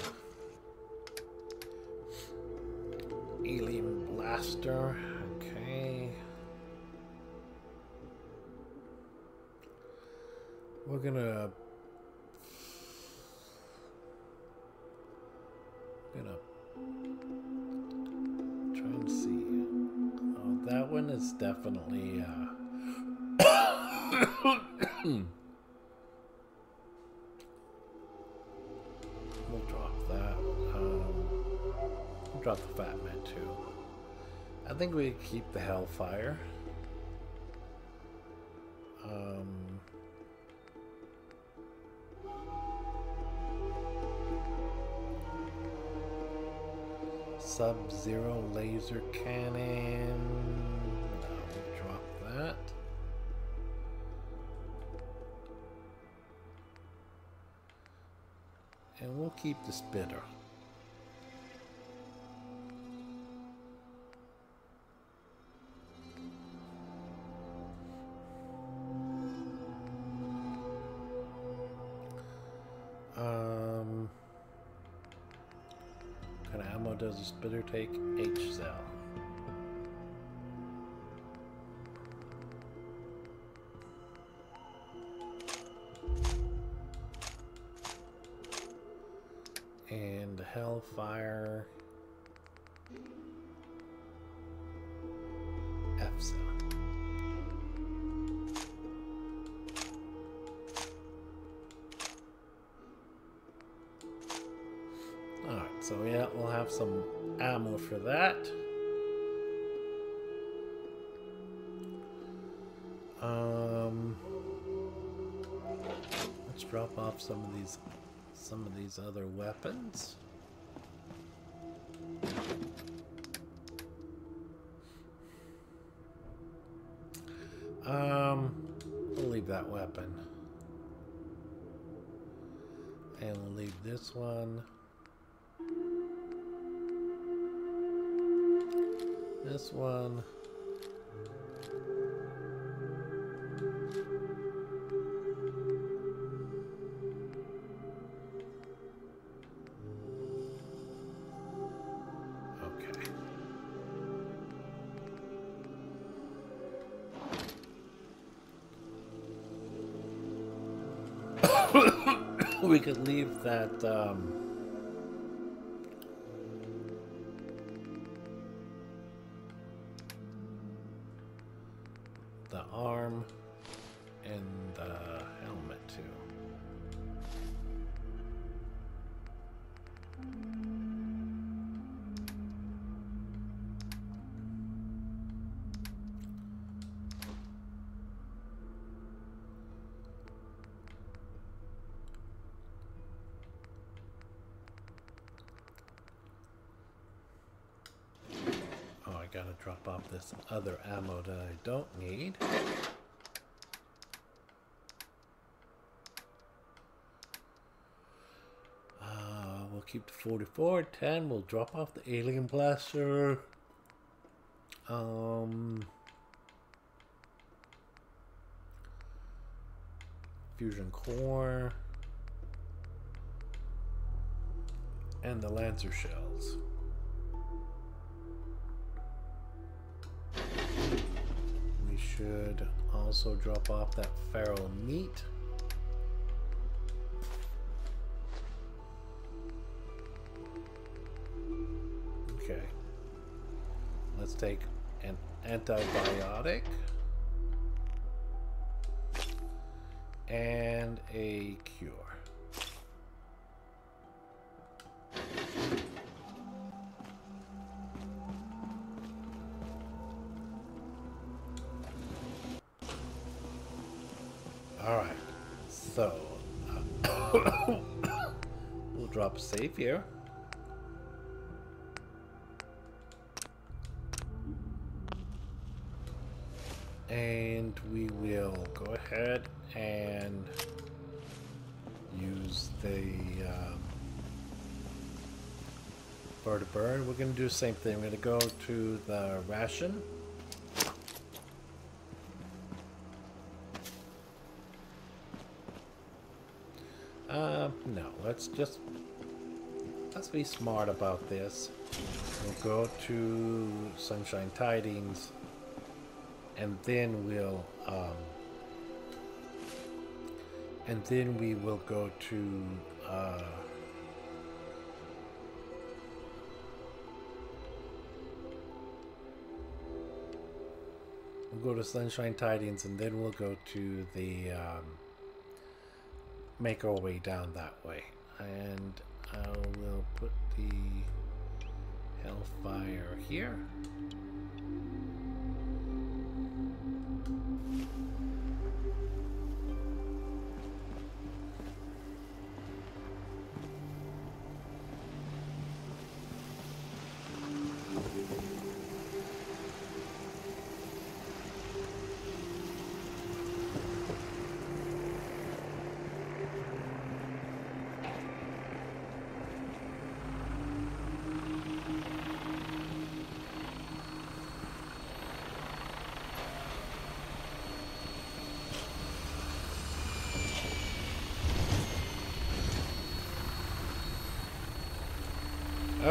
Alien Blaster. Okay. We're gonna try and see. Oh, that one is definitely we'll drop that. We'll drop the Fat Man too. I think we keep the Hellfire. Sub-Zero laser cannon. No, we'll drop that. keep the spitter. What kind of ammo does the spitter take? H cell. And Hellfire F cell. Alright, so yeah, we'll have some ammo for that. Let's drop off some of these other weapons. We'll leave that weapon. And we'll leave this one. This one. We could leave that the arm and the helmet too. Gotta drop off this other ammo that I don't need. We'll keep the 44. 10. We'll drop off the alien blaster. Fusion core. And the Lancer shells. Should also drop off that feral meat. Okay. Let's take an antibiotic and a cure. Alright, so we'll drop a save here. And we will go ahead and use the for the burn. We're going to do the same thing. We're going to go to the ration. No, let's be smart about this. We'll go to Sunshine Tidings, and then we will go to Sunshine Tidings, and then we'll go to the make our way down that way. And I will put the Hellfire here.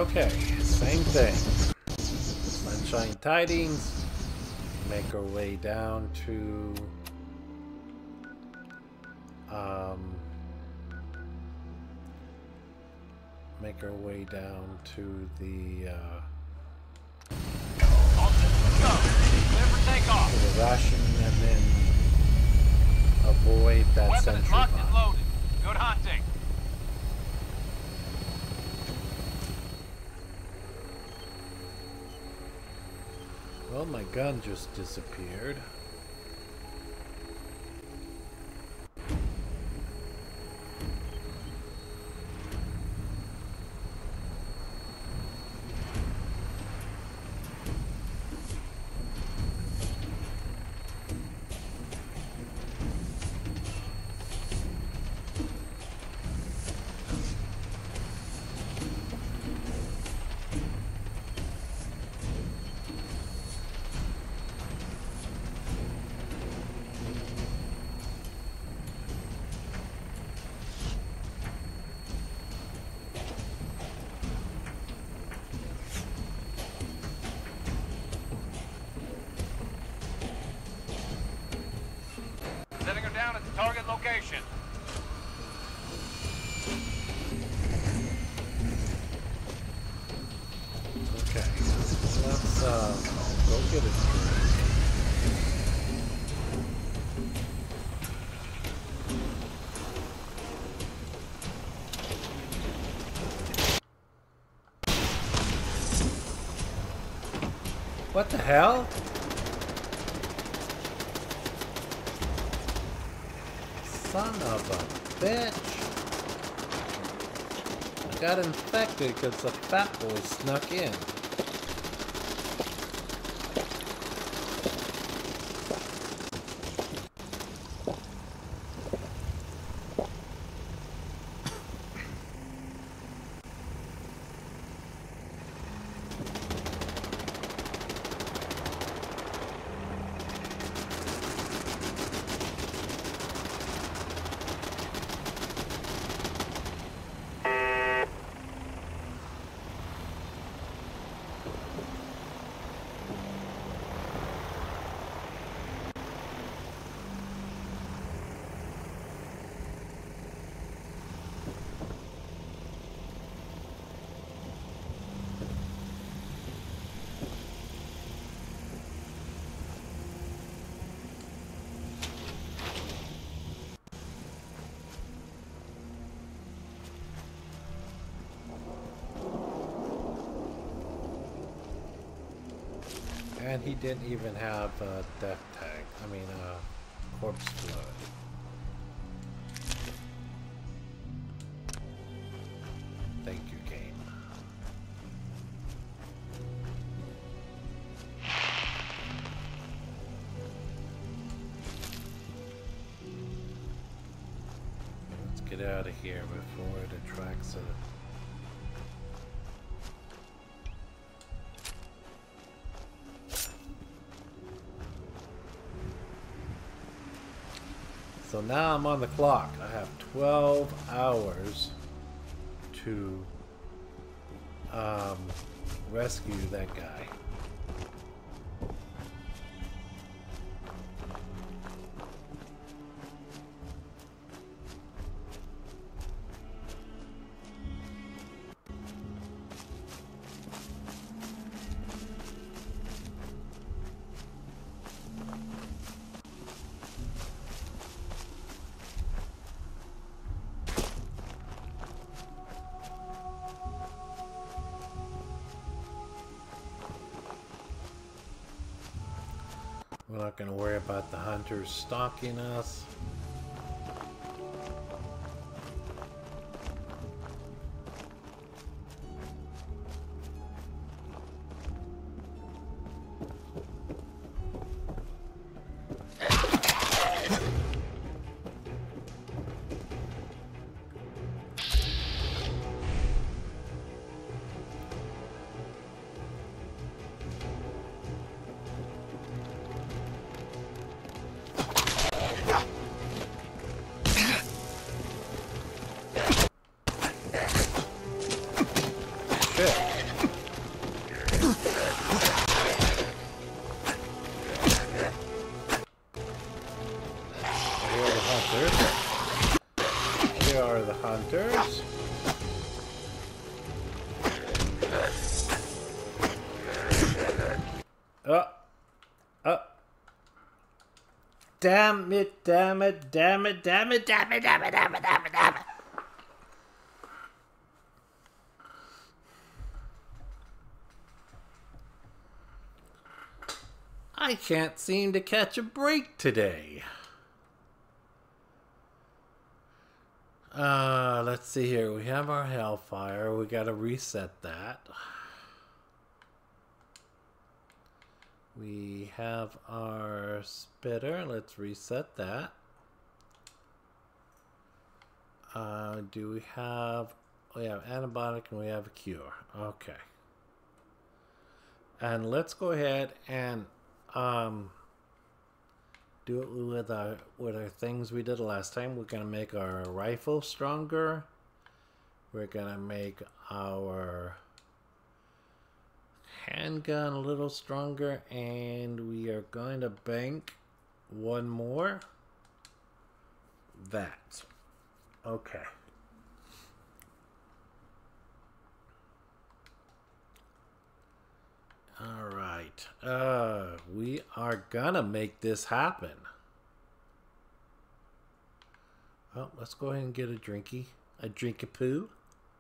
Okay, same thing. Sunshine Tidings. Make our way down to make our way down to the to the ration and then avoid that sentry locked and bomb. loaded. Good hunting. Well, my gun just disappeared. Setting her down at the target location. Okay, let's go get a drink. What the hell? Son of a bitch. I got infected because the fat boy snuck in. And he didn't even have a death tag. I mean, corpse blood. Thank you, game. Let's get out of here before it attracts a... So now I'm on the clock. I have 12 hours to rescue that guy. We're not going to worry about the hunters stalking us. hunters. Oh. Oh. Damn it, damn it, damn it, damn it, damn it, damn it, damn it, damn it, damn it. I can't seem to catch a break today. Let's see here. We have our Hellfire. We gotta reset that. We have our Spitter. Let's reset that. Do we have... We have antibiotic and we have a cure. Okay. And let's go ahead and do it with our things we did last time. We're gonna make our rifle stronger. We're gonna make our handgun a little stronger, and we are going to bank one more. That. Okay. All right. We are gonna make this happen. Well, let's go ahead and get a drink-a-poo.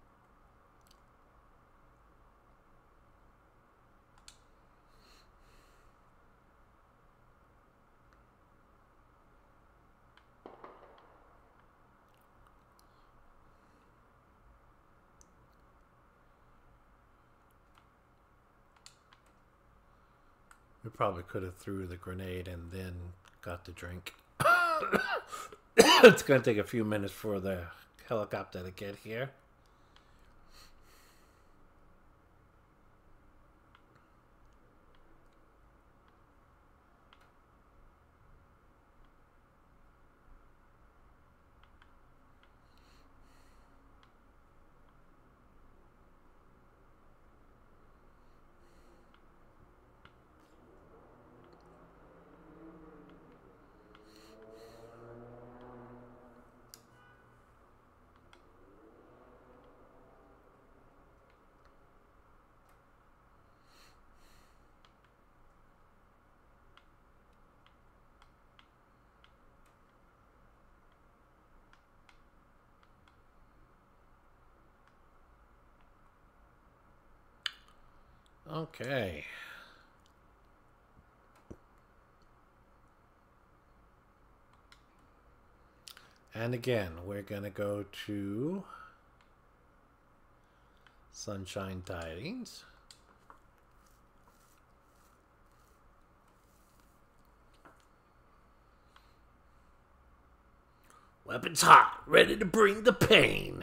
We probably could have threw the grenade and then got the drink. It's going to take a few minutes for the helicopter to get here. Okay. And again, we're going to go to Sunshine Tidings. Weapons hot, ready to bring the pain.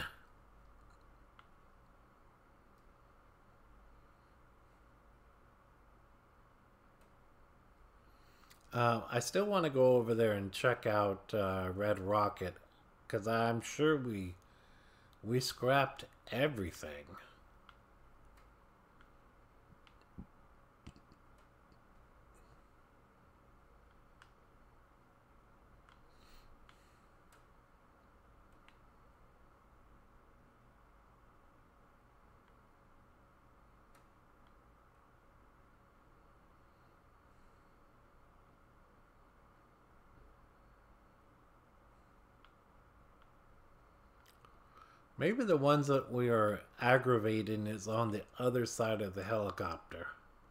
I still want to go over there and check out Red Rocket, because I'm sure we scrapped everything. Maybe the ones that we are aggravating is on the other side of the helicopter.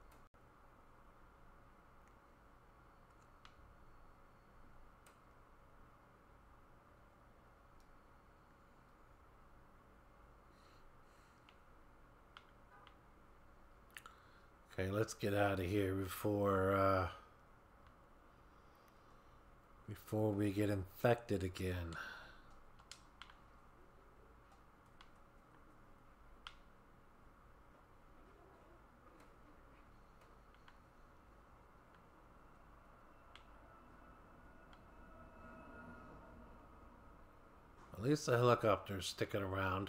Okay, let's get out of here before we get infected again. At least the helicopter's sticking around.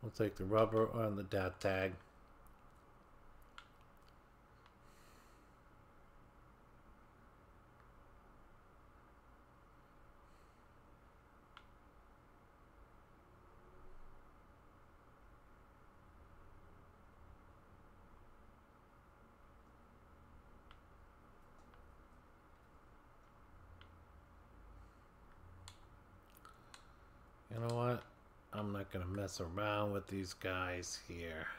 We'll take the rubber on the dat tag. You know what? I'm not gonna mess around with these guys here.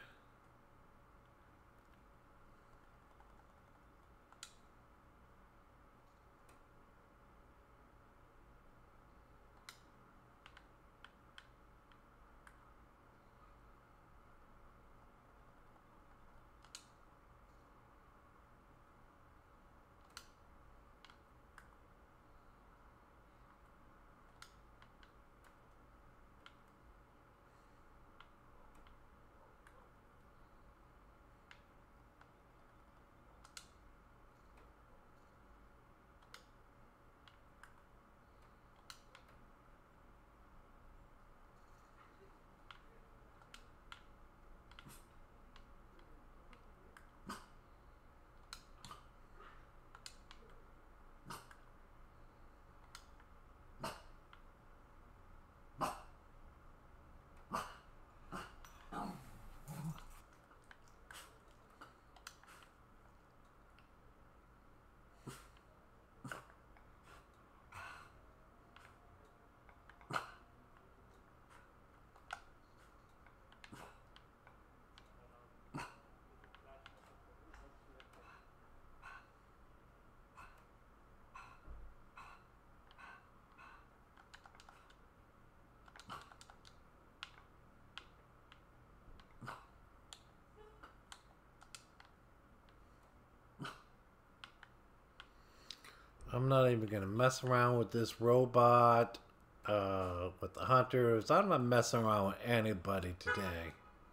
I'm not even gonna mess around with this robot, with the hunters. I'm not messing around with anybody today.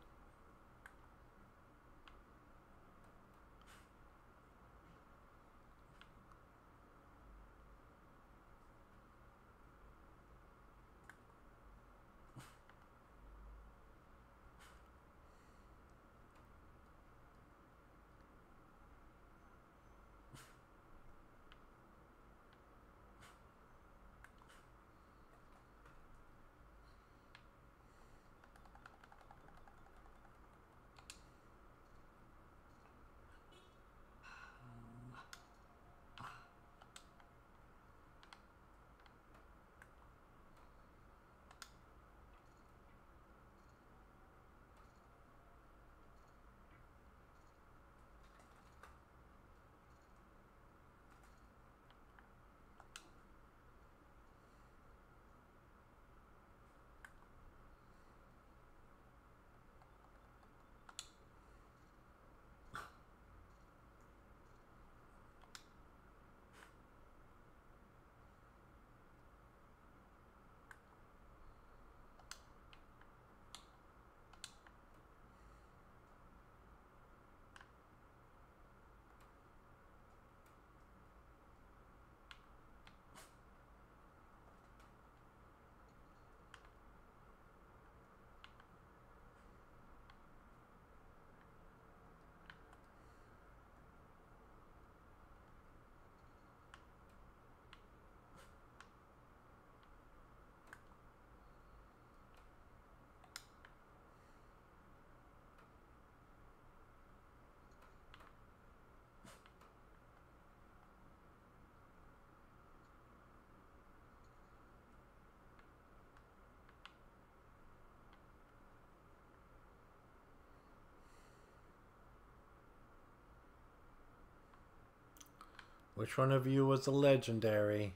Which one of you was a legendary?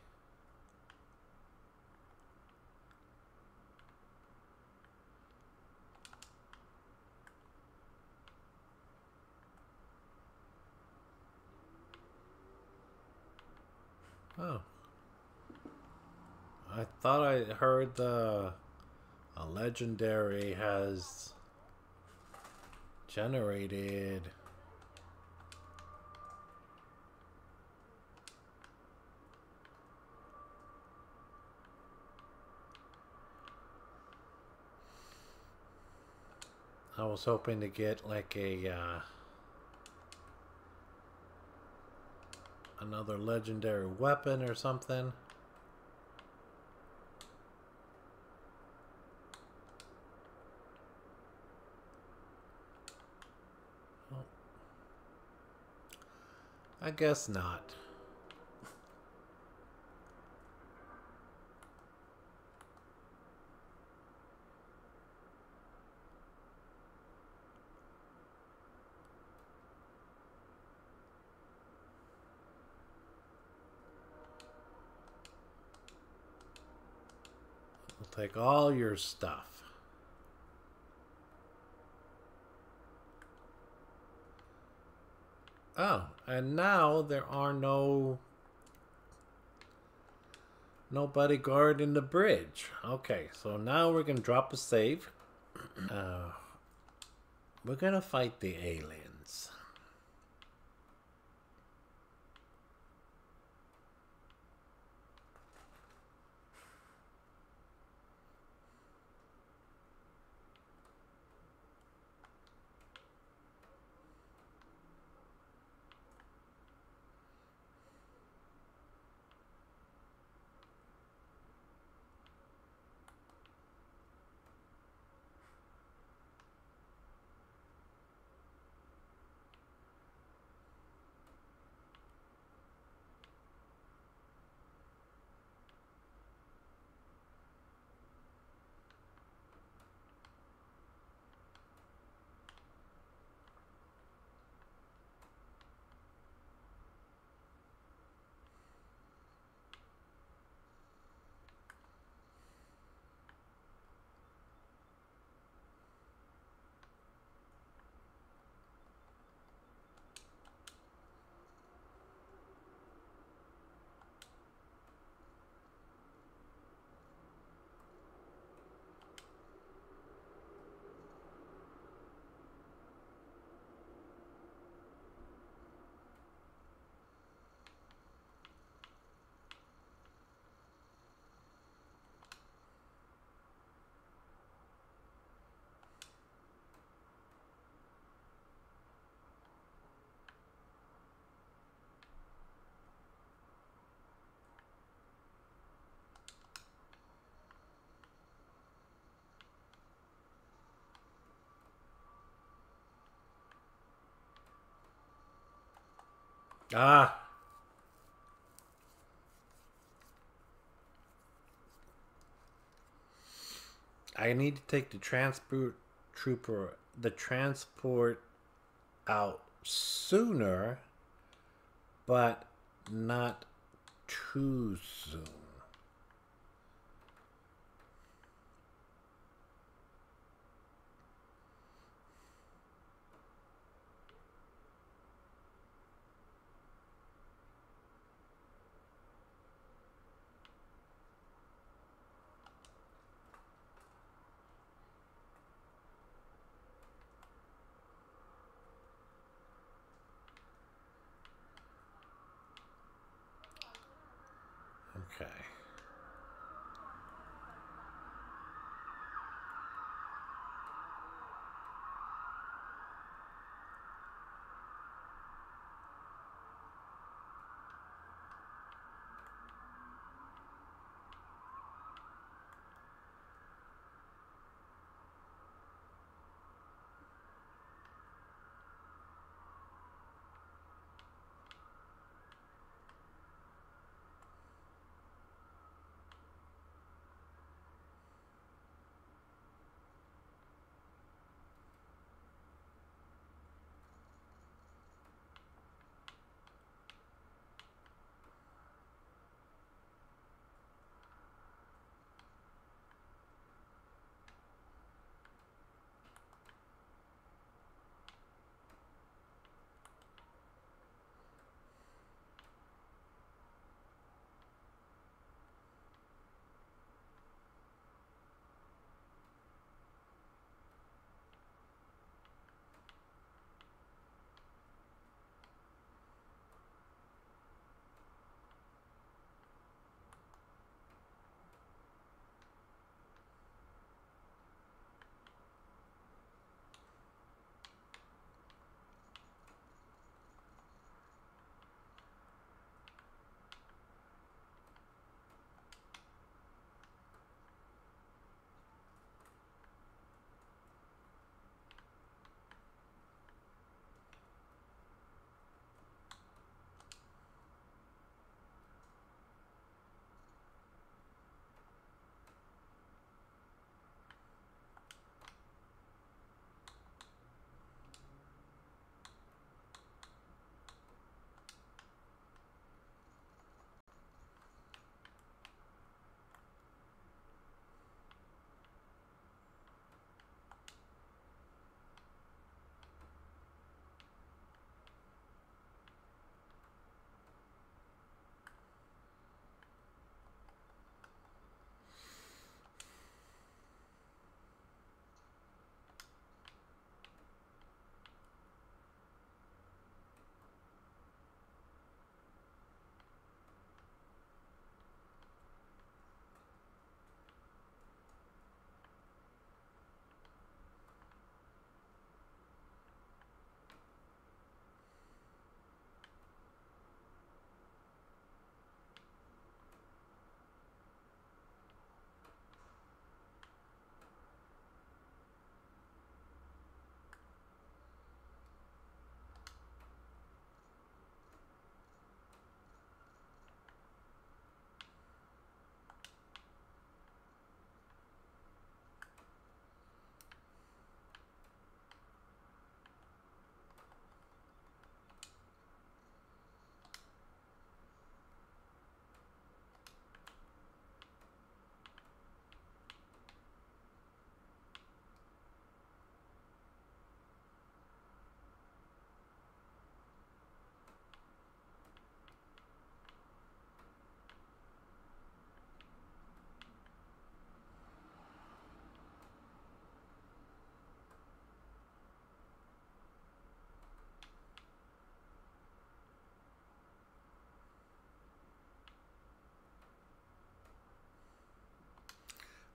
Oh. I thought I heard a legendary has generated. was hoping to get like a another legendary weapon or something. Well, I guess not. We'll take all your stuff. Oh, and now there are nobody guarding the bridge. Okay, so now we're gonna drop a save. We're gonna fight the aliens. Ah. I need to take the transport out sooner, but not too soon. Okay.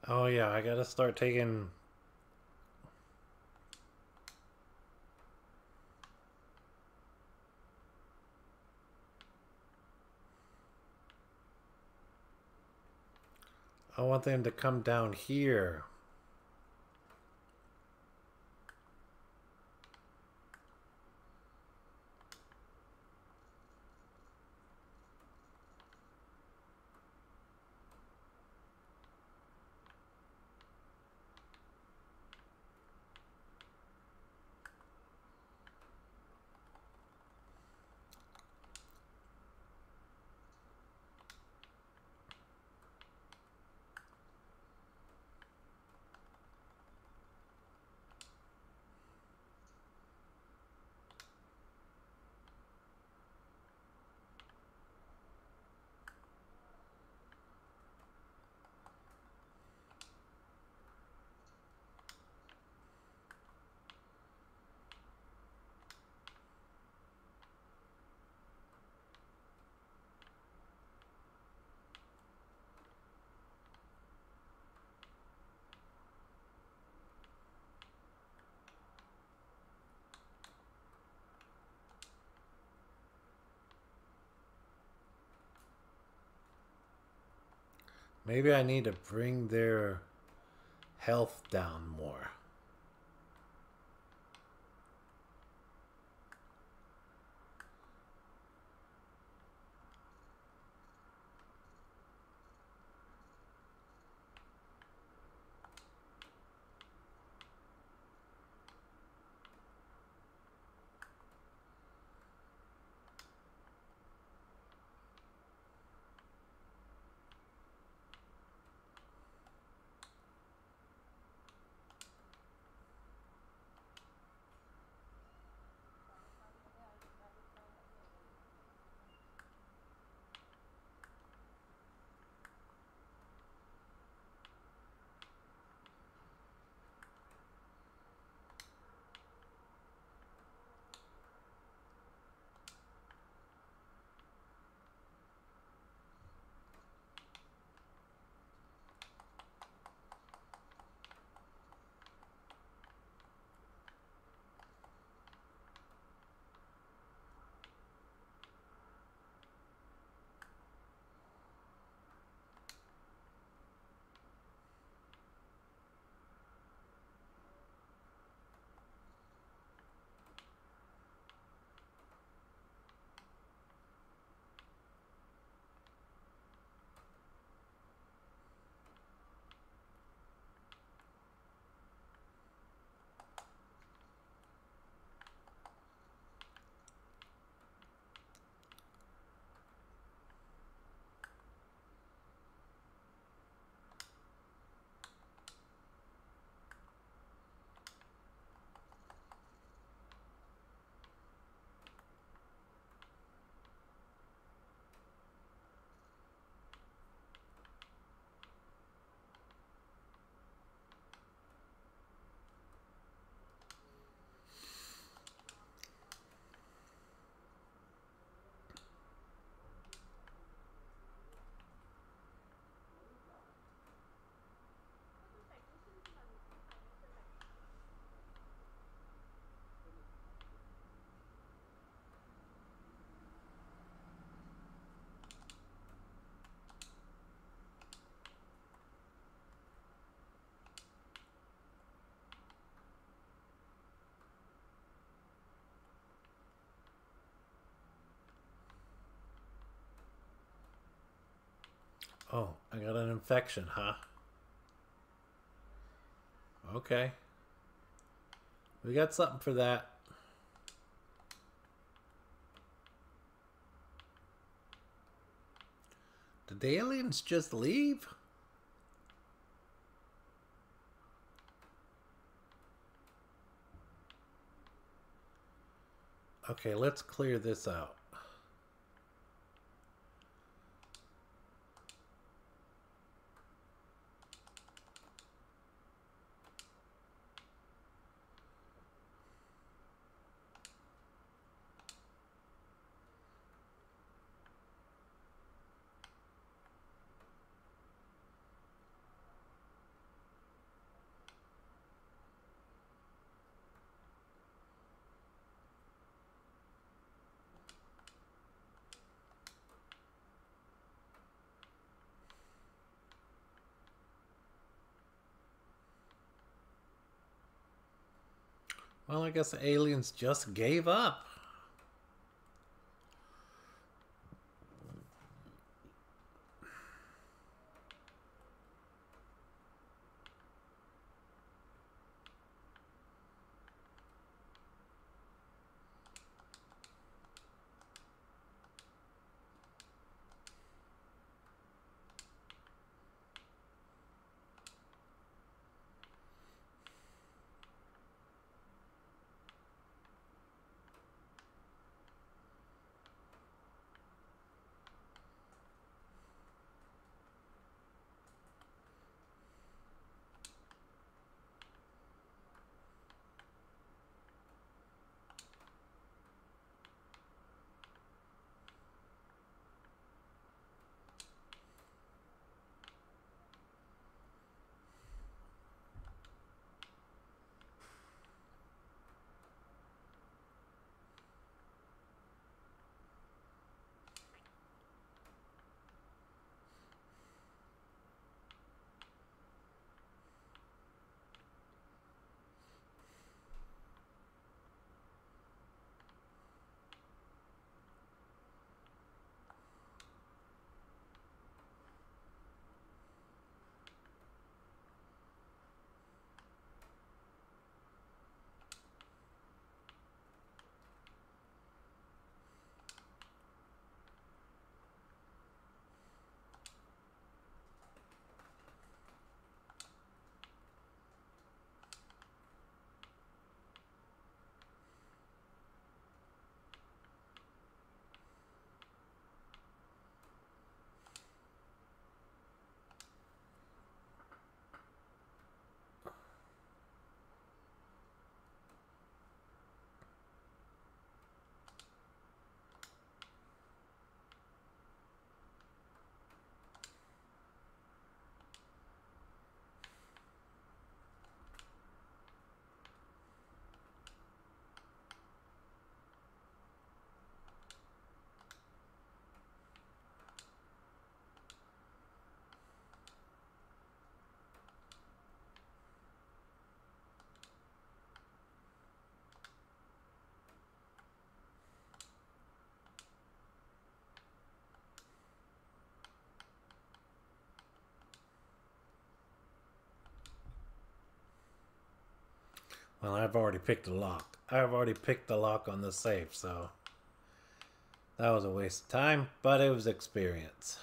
Oh yeah, I gotta start taking... I want them to come down here. Maybe I need to bring their health down more. Oh, I got an infection, huh? Okay. We got something for that. Did the aliens just leave? Okay, let's clear this out. Well, I guess the aliens just gave up. Well, I've already picked a lock. I've already picked the lock on the safe, so that was a waste of time, but it was experience.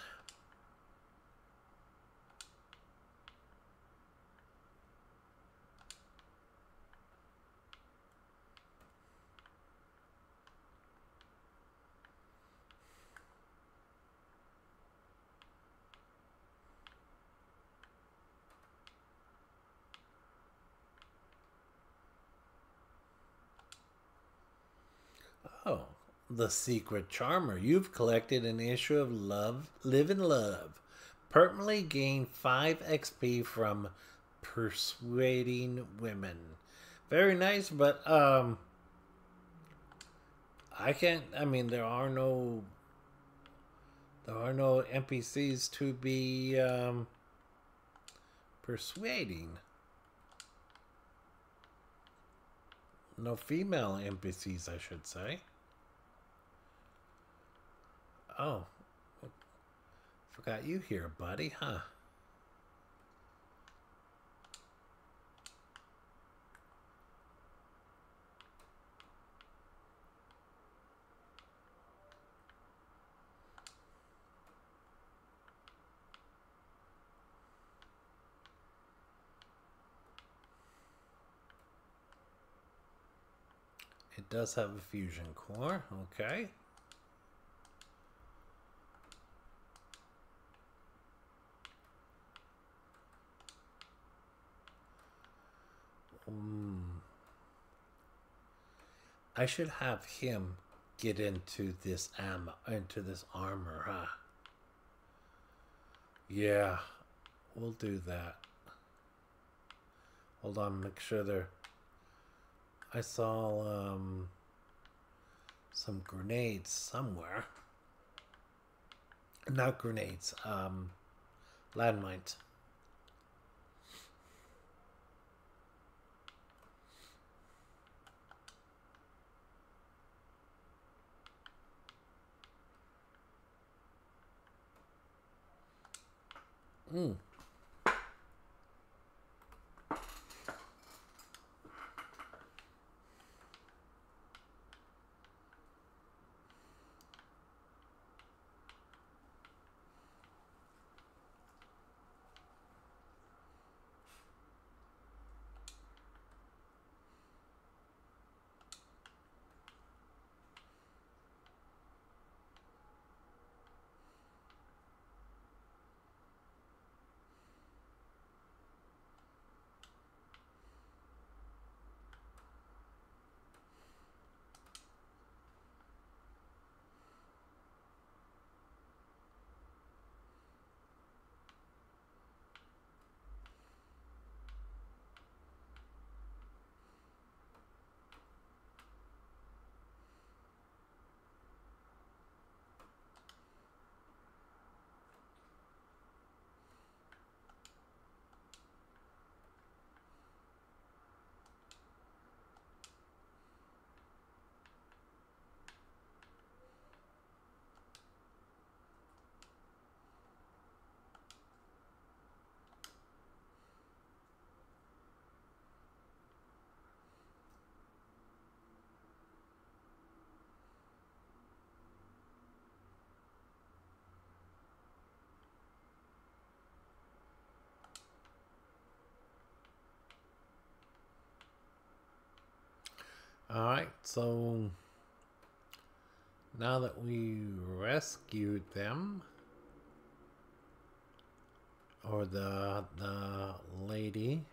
Oh, the Secret Charmer. You've collected an issue of Live and Love. Permanently gain 5 XP from persuading women. Very nice, but I can't. I mean, there are no NPCs to be persuading. No female NPCs, I should say. Oh, forgot you here, buddy, huh? It does have a fusion core, okay. I should have him get into this armor, huh? Yeah, we'll do that. Hold on, make sure they're... I saw some grenades somewhere. Not grenades, landmines. Mm. Alright, so now that we rescued them, or the lady,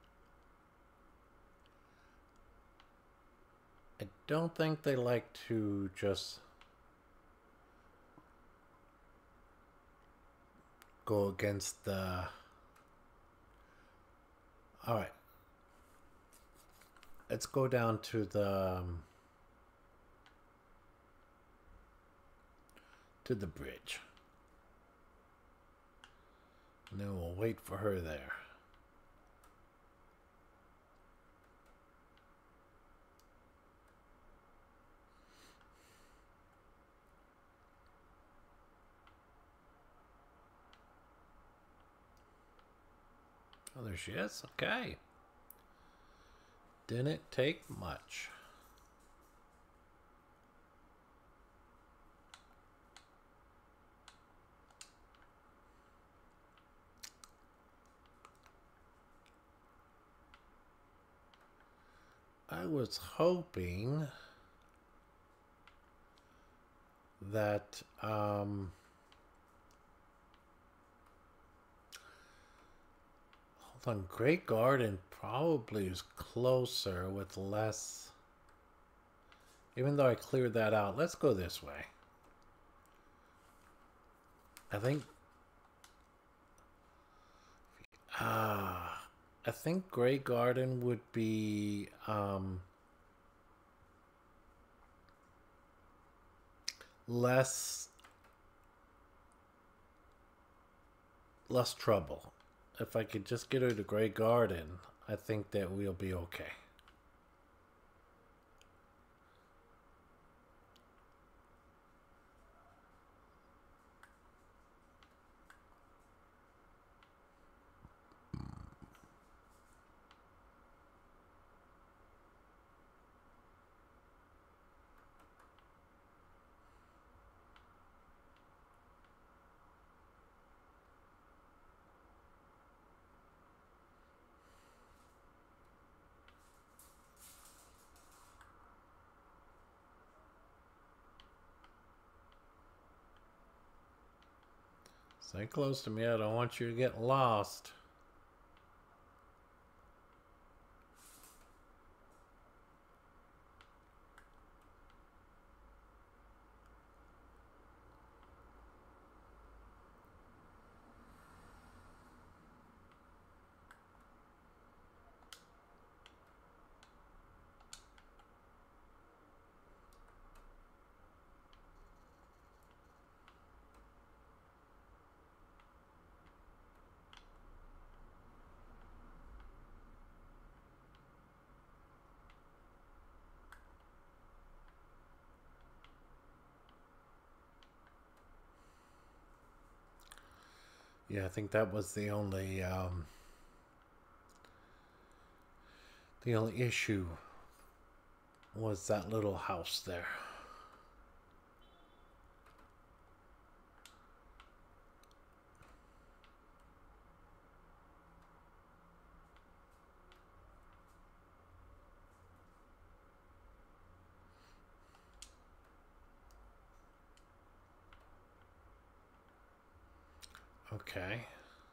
I don't think they like to just go against the... Alright. Let's go down to the bridge. And then we'll wait for her there. Oh, there she is. Okay. Didn't take much. I was hoping that hold on, Great Garden probably is closer with less, even though I cleared that out. Let's go this way. I think Great Garden would be less trouble. If I could just get her to Great Garden, I think that we'll be okay. Stay close to me. I don't want you to get lost. Yeah, I think that was the only issue was that little house there. Okay.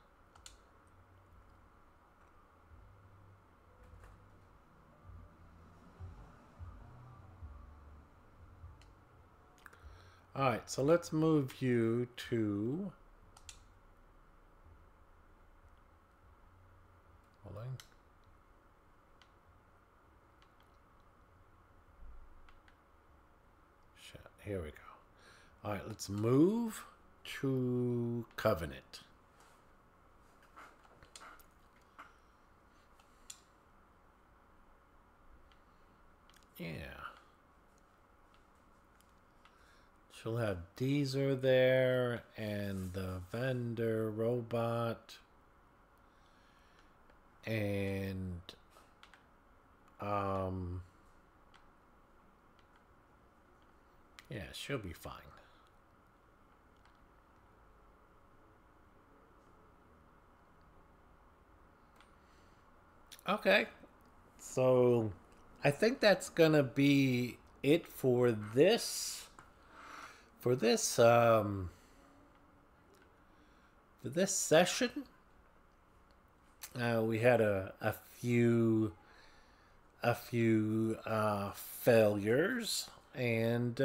Alright, so let's move you to... Hold on. Shit, here we go. Alright, let's move to Covenant. Yeah. She'll have Deezer there and the vendor robot and yeah, she'll be fine. Okay. So I think that's gonna be it for this session. We had a few failures, and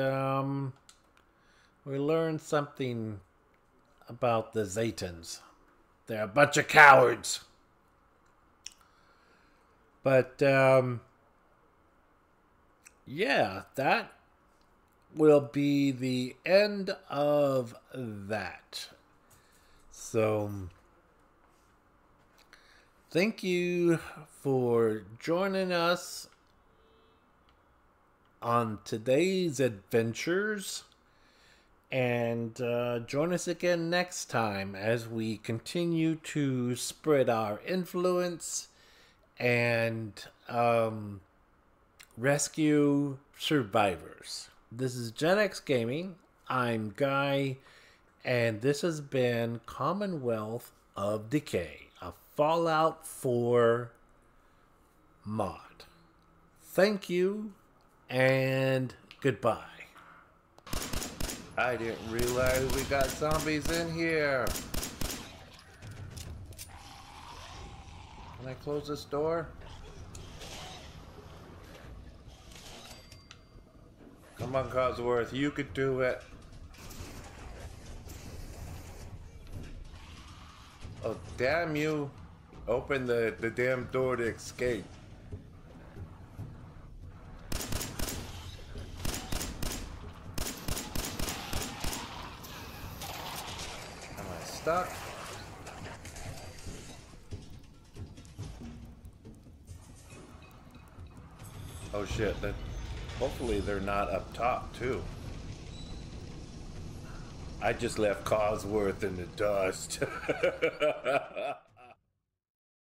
we learned something about the Zetans. They're a bunch of cowards. But yeah, that will be the end of that. So thank you for joining us on today's adventures, and join us again next time as we continue to spread our influence and rescue survivors. This is Gen X Gaming. I'm Guy, and this has been Commonwealth of Decay, a Fallout 4 mod. Thank you, and goodbye. I didn't realize we got zombies in here. Can I close this door? Come on, Cosworth, you could do it. Oh, damn you. Open the damn door to escape. Am I stuck? Oh shit, that... Hopefully they're not up top, too. I just left Cosworth in the dust.